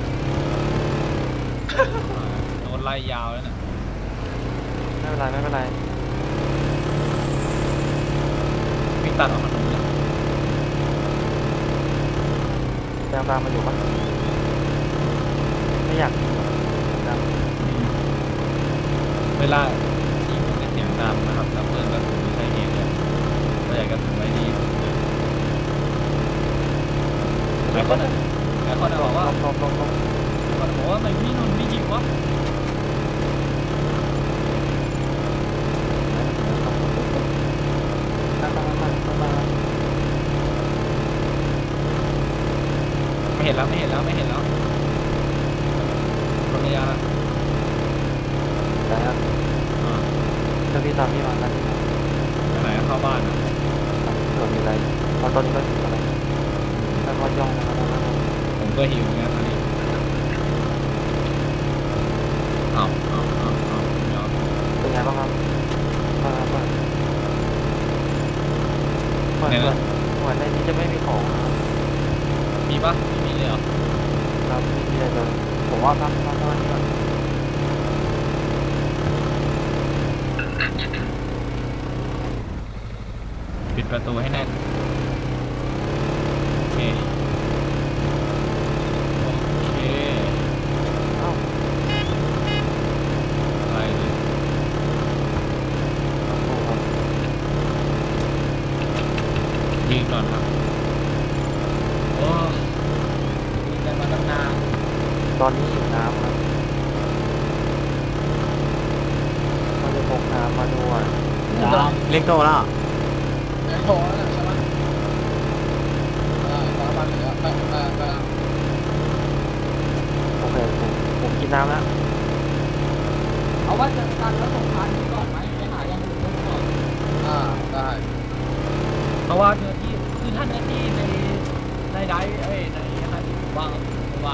[SPEAKER 2] โดนไล่ยาวแล้วเนี่ย
[SPEAKER 5] ไม่เป็นไร
[SPEAKER 2] วิ่งตัดออกถนนเลย
[SPEAKER 5] แรงตามมาอยู่ปะไม่อยากยิงหรอกดัง
[SPEAKER 2] เวลายิงมันจะเสียงดังนะครับแล้วเพื่อนกระสุนไม่ใช่เองเลยเราอยากกระสุนไว้ดีสุดเลยหลายคนบอกว่า
[SPEAKER 5] ลบ
[SPEAKER 2] บอกว่าทำไมพี่นนท์ไม่ยิงวะไม่เห็นแล้วคนระยะละ
[SPEAKER 5] ได้ครับ
[SPEAKER 2] อ่า
[SPEAKER 5] ถ้าพี่ตามพี่มาตามพี่มา
[SPEAKER 2] ไปไหนเข้าบ้านอ่ะ
[SPEAKER 5] เผื่อมีอะไรเพราะตอนนี้ก็ถึงอะไรแล้วก็ย่องนะครับ
[SPEAKER 2] ผมก็หิวเหมือนกันตอนนี้เอายอม
[SPEAKER 5] เป็นไงบ้างครับเหมือนในนี้จะไม่มีของนะครับ
[SPEAKER 2] มีปะไม่มีเลยเหรอ
[SPEAKER 5] ครับไม่มีอะไรเลยผมว่าพักนี้ก่อน
[SPEAKER 2] ปิดประตูให้แน่นโอเค
[SPEAKER 5] เอ้า
[SPEAKER 2] ไปเลย
[SPEAKER 5] ครับ
[SPEAKER 2] ยิงก่อนครับโอ้ยิงกันมาตั้งนาน
[SPEAKER 5] ตอนนี้อยู่น้ำครับก็เลยพกน้ำมาด้วย
[SPEAKER 4] เล็กโตแล้ว
[SPEAKER 3] เล็กโตแล้วใช่ไหมตามบ้านเหลือไป
[SPEAKER 5] โอเคผมกินน้ำแล้ว
[SPEAKER 2] เอาว่าเจอกันแล้วส่งพานนี้ก่อนไหมไปหาอย่างอื่นก่อน
[SPEAKER 3] ได้
[SPEAKER 2] เพราะว่าเนื้อที่คือถ้าเนื้อที่ในได้เอ้ยในอะไรที่ว่างไม่ว่าง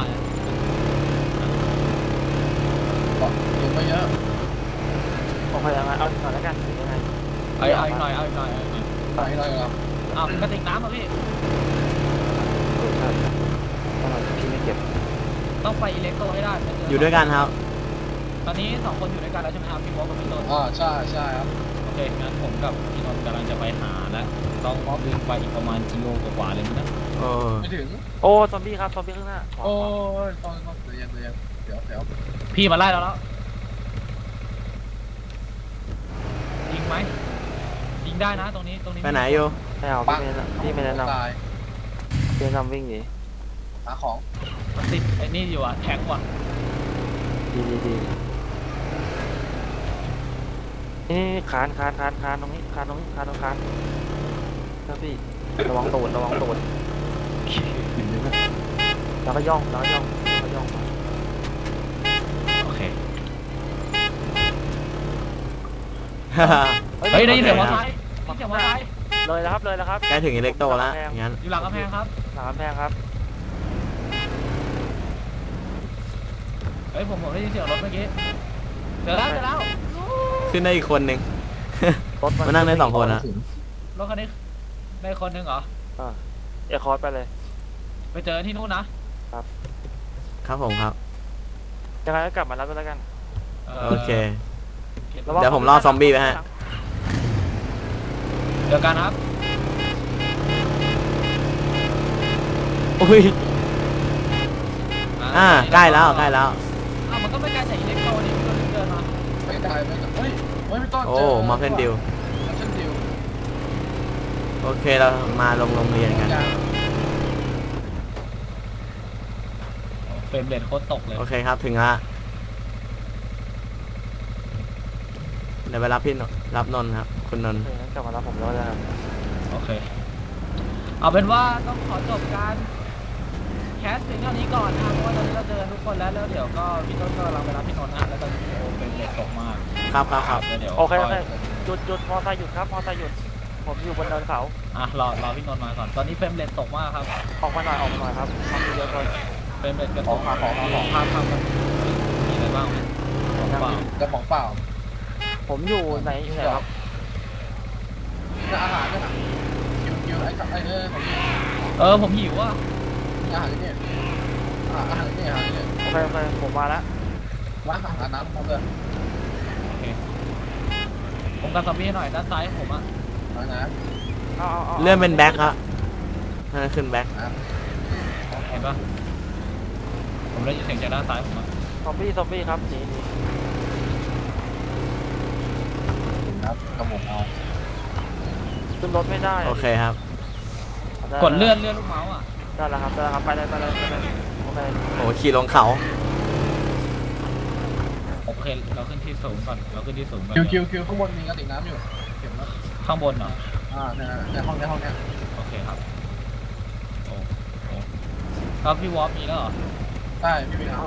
[SPEAKER 3] บอกเก็บไว้เยอะ
[SPEAKER 5] ผมพยายามเอาอีกหน่อยแล้วกันหรือยังไง
[SPEAKER 2] เอาอีกหน่อยเอาอีกหน่อยเอาอีกหน่อย
[SPEAKER 3] ไปหน่อยครับ
[SPEAKER 2] อ้าวกระติกน้ำอ่ะพี่
[SPEAKER 5] ใช่ทำไมพี่ไม่เก็บ
[SPEAKER 2] ต้องไปอิเล็กโตให้ได้
[SPEAKER 4] อยู่ด้วยกันครับ
[SPEAKER 2] ตอนนี้2คนอยู่ด้วยกันแล้วใช่ไหมครับพี่โบ๊ทกับพี่ต้น
[SPEAKER 3] ใช่ใช่ครับ
[SPEAKER 2] โอเคงั้นผมกับพี่นนท์กำลังจะไปหาแล้วต้องวิ่งไปอีกประมาณกิโลกว่าๆเลยนะ
[SPEAKER 4] โอ้
[SPEAKER 3] ไม่ถึง
[SPEAKER 5] โอ้ซอมบี้ครับซอมบี้ข้างหน้า
[SPEAKER 3] โอ้ยตอนเรียนเดี๋ยว
[SPEAKER 2] พี่มาไล่เราแล้วยิงไหมยิงได้นะตรงนี้
[SPEAKER 4] ไปไหนอยู่
[SPEAKER 5] ไม่เอาพี่ไม่แนะน
[SPEAKER 3] ตาย
[SPEAKER 5] ำพี่แนะนำวิ่งหนี
[SPEAKER 3] หาของ
[SPEAKER 2] มันติดไอ้นี่อยู่อ่ะแข็งว่ะ
[SPEAKER 5] ดีนี่คานตรงนี้คานครับพี่ระวังตูดแล้วก็ย่องมา
[SPEAKER 2] โอเคเฮ้ยได้ยินเสียงมอเตอร์ไซค์
[SPEAKER 5] เลยแล้วครับ
[SPEAKER 4] ใกล้ถึงอิเล็กโตแล้วอย่างนั้น
[SPEAKER 2] อยู่หลังกำแพงครับ
[SPEAKER 5] หลังกำแพงครับ
[SPEAKER 2] เฮ้ยผมได้ยินเสียงรถเมื่อกี้เจอแล้ว
[SPEAKER 4] ขึ้นได้อีกคนหนึ่ง
[SPEAKER 5] รถ
[SPEAKER 4] มานั่งได้2 คนนะ
[SPEAKER 2] รถคันนี้ได้คนหนึ่งเหรอ
[SPEAKER 5] เอคอร์ดไปเลย
[SPEAKER 2] ไปเจอที่นู่นนะครับ
[SPEAKER 4] ผมครับ
[SPEAKER 5] ยังไงก็กลับมารับด้วยแล้วกัน
[SPEAKER 4] โอเค เดี๋ยวผมล่อซอมบี้ไปฮะ
[SPEAKER 2] เดี๋ยวกันครับ
[SPEAKER 4] อุ้ยใกล้แล้ว
[SPEAKER 2] มันก็ไม่ไกลจากอิเล็กโตนี่พี่ก็เดินมา
[SPEAKER 3] ไม่ไกลเฮ้ยไม่ต้น
[SPEAKER 4] โอ้มาเพนดิว
[SPEAKER 3] เช่นดิว
[SPEAKER 4] โอเคเรามาโรงเรียนกัน
[SPEAKER 2] เฟรมเรทโคตรตกเลย
[SPEAKER 4] โอเคครับถึงละเดี๋ยวไปรับรับนนท์ครับ คุณนนท์
[SPEAKER 5] กลับมารับผมแล้วนะครับ
[SPEAKER 2] โอเคเอาเป็นว่าต้องขอจบการแคสเพียงเท่านี้ก่อนนะครับเพราะว่าตอนนี้เราเจอทุกคนแล้วเดี๋ยวก็พี่ต้นก็กำลังไปรับพี่นนท์นะแล้วตอนนี้โอ้เป็นเรทตกมาก
[SPEAKER 4] ครับ
[SPEAKER 2] แล้วเดี๋ยว
[SPEAKER 5] โอเคหยุดมอไซค์หยุดครับมอไซค์หยุดผมอยู่บนเนินเขา
[SPEAKER 2] รอพี่นนท์มาก่อนตอนนี้เฟรมเรทตกมากครับ
[SPEAKER 5] ออกมาหน่อยครับความเยอะเลย
[SPEAKER 2] เฟรมเรทกระตกของภาพกันมีอะไรบ้างของเปล่า
[SPEAKER 3] กระป๋องเปล่า
[SPEAKER 5] ผมอยู่ไหนครับ
[SPEAKER 3] อาหารเนี่ยคิวไอ้ของ
[SPEAKER 2] ผมหิวอ่ะ
[SPEAKER 3] อาหารนี่อาหารนี่
[SPEAKER 5] โอเคผมมาแล้ว
[SPEAKER 3] ร้านอาหารน้ำเขาเลย
[SPEAKER 2] โอเคผมกันซอมบี้หน่อยด้านซ้ายผมอ่ะ
[SPEAKER 3] นะ
[SPEAKER 4] เลื่อนเป็นแบ็คครับขึ้นแบ็ค
[SPEAKER 2] เห็นปะผมได้ยินเสียงจากด้านซ้ายผมอ่ะ
[SPEAKER 5] ซอมบี้ครับหนี
[SPEAKER 3] ครับกระบอกเอา
[SPEAKER 5] ขึ้นรถไม่ได้
[SPEAKER 4] โอเคครับ
[SPEAKER 2] กดเลื่อนลูกเมาส์อ่ะ
[SPEAKER 5] ได้แล้วครับไปเลยโอเค
[SPEAKER 4] โอ้ขี่ลงเขา
[SPEAKER 2] โอเคเราขึ้นที่สูงก่อน
[SPEAKER 3] คิวข้างบนมีกระติกน้ำอยู่เก็บแล้ว
[SPEAKER 2] ข้างบนเหรอ
[SPEAKER 3] ในห้องนี้
[SPEAKER 2] โอเคครับโอ้ครับพี่วอฟมีแล้วเหรอ
[SPEAKER 3] ได้พี่วิ่งเอา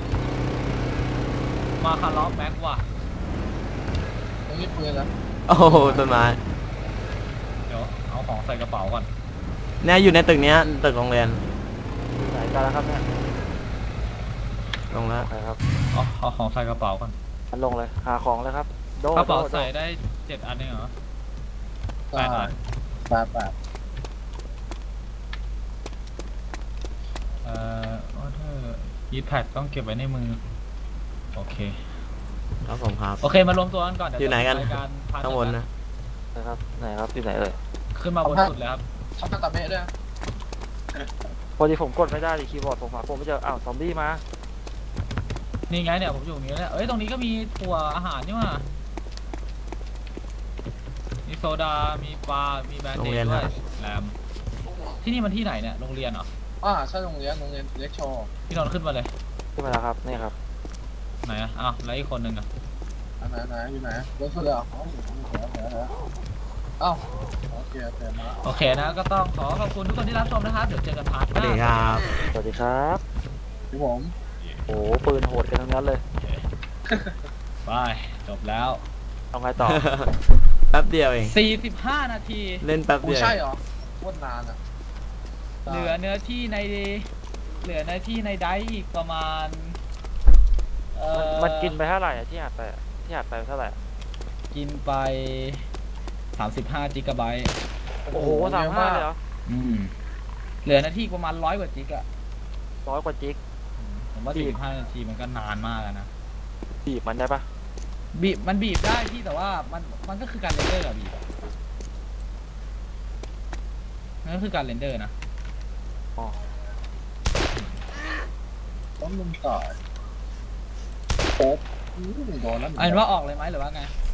[SPEAKER 2] มาคาร์ล็อกแม็กว่ะ
[SPEAKER 3] ตรงนี้ปืนแล้ว
[SPEAKER 4] โอ้โหต้นไม้
[SPEAKER 2] เดี๋ยวเอาของใส่กระเป๋าก่อน
[SPEAKER 4] เนี่ยอยู่ในตึกเนี้ยตึกโรงเรียน
[SPEAKER 5] ไหนกันแล้วครับเนี่ย
[SPEAKER 4] ลงแล้ว
[SPEAKER 5] โอเคครับ
[SPEAKER 2] เอาของใส่กระเป๋าก่อน
[SPEAKER 5] ลงเลยหาของเลยครับโด
[SPEAKER 2] กระเป๋าใส่ได้7 อันเองเหรอ8 อัน
[SPEAKER 3] 8
[SPEAKER 2] ออเดอร์ยีแพดต้องเก็บไว้ในมือโอเค
[SPEAKER 4] ครับผมครับ
[SPEAKER 2] โอเคมารวมตัวกันก่อนเดี๋ยว
[SPEAKER 4] อยู่ไหนกัน
[SPEAKER 2] จะรายการพั
[SPEAKER 4] ข้างบนนะ
[SPEAKER 5] นะครับไหนครับที่ไหนเอ่ย
[SPEAKER 2] ขึ้นมาบนสุดเลยครับ
[SPEAKER 3] ชอบตาเบะด้วย
[SPEAKER 5] พอดีผมกดไม่ได้ดิคีย์บอร์ดผมหาผมไม่เจออ้าวซอมบี้มา
[SPEAKER 2] นี่ไงเนี่ยผมอยู่ตรงนี้เนี่ยเอ้ยตรงนี้ก็มีถั่วอาหารนี่หว่ามีโซดา มีปลา มีแบน
[SPEAKER 4] โรง
[SPEAKER 2] เด
[SPEAKER 4] เรีย
[SPEAKER 2] ด
[SPEAKER 4] น
[SPEAKER 2] ด้วย
[SPEAKER 4] ครับ
[SPEAKER 2] แรมที่นี่มันที่ไหนเนี่ยโรงเรียนเหรอ
[SPEAKER 3] ใช่โรงเรียนเล็กโชว์
[SPEAKER 2] พี่นนท์ขึ้นมาเลย
[SPEAKER 5] ขึ้นมาแล้วครับนี่ครับ
[SPEAKER 2] ไหนอ่ะอ้าวแล้วอีกคนหนึ่งอ่ะ
[SPEAKER 3] ไหนอยู่ไหนรถเสืออ้าวโอเคมา
[SPEAKER 2] โอเคนะก็ต้องขอขอบคุณทุกคนที่รับชมนะครับเดี๋ยวเจอกันพาร์ท
[SPEAKER 4] ส
[SPEAKER 2] ห
[SPEAKER 4] วัส
[SPEAKER 2] น้า
[SPEAKER 4] ดีครับ
[SPEAKER 5] สวัสดีครับ
[SPEAKER 3] พี่ผม
[SPEAKER 5] โอ้ปืนโหดกันทั้งนั้นเลย
[SPEAKER 2] บายจบแล้ว
[SPEAKER 5] เอาไงต่อ
[SPEAKER 4] แป๊บเดียวเอง
[SPEAKER 2] 45 นาที
[SPEAKER 4] เล่นแป๊บ
[SPEAKER 3] กู
[SPEAKER 4] เดียว
[SPEAKER 3] ใช่เหรอโคตรนานอ่ะ
[SPEAKER 2] เหลือเนื้อที่ในไดร์อีกประมาณ
[SPEAKER 5] มันกินไปเท่าไหร่อะที่หาดไปเท่าไหร่
[SPEAKER 2] กินไป35 จิกะไบต์
[SPEAKER 5] โอ้โห35เลยเหรอ
[SPEAKER 2] เหลือนาทีประมาณ100 กว่าจิกอะ
[SPEAKER 5] 100 กว่าจิก
[SPEAKER 2] ผมว่า45 นาทีมันก็นานมากอะนะ
[SPEAKER 5] บีบมันได้ปะ
[SPEAKER 2] มันบีบได้ที่แต่ว่ามันก็คือการเรนเดอร์อะบีบอะมันก็คือการเรนเดอร์นะ
[SPEAKER 3] ต้องลุมต่อยโป๊บโดนแล้ว
[SPEAKER 2] เอาเป็นว่าออกเลยไหมหรือว่าไง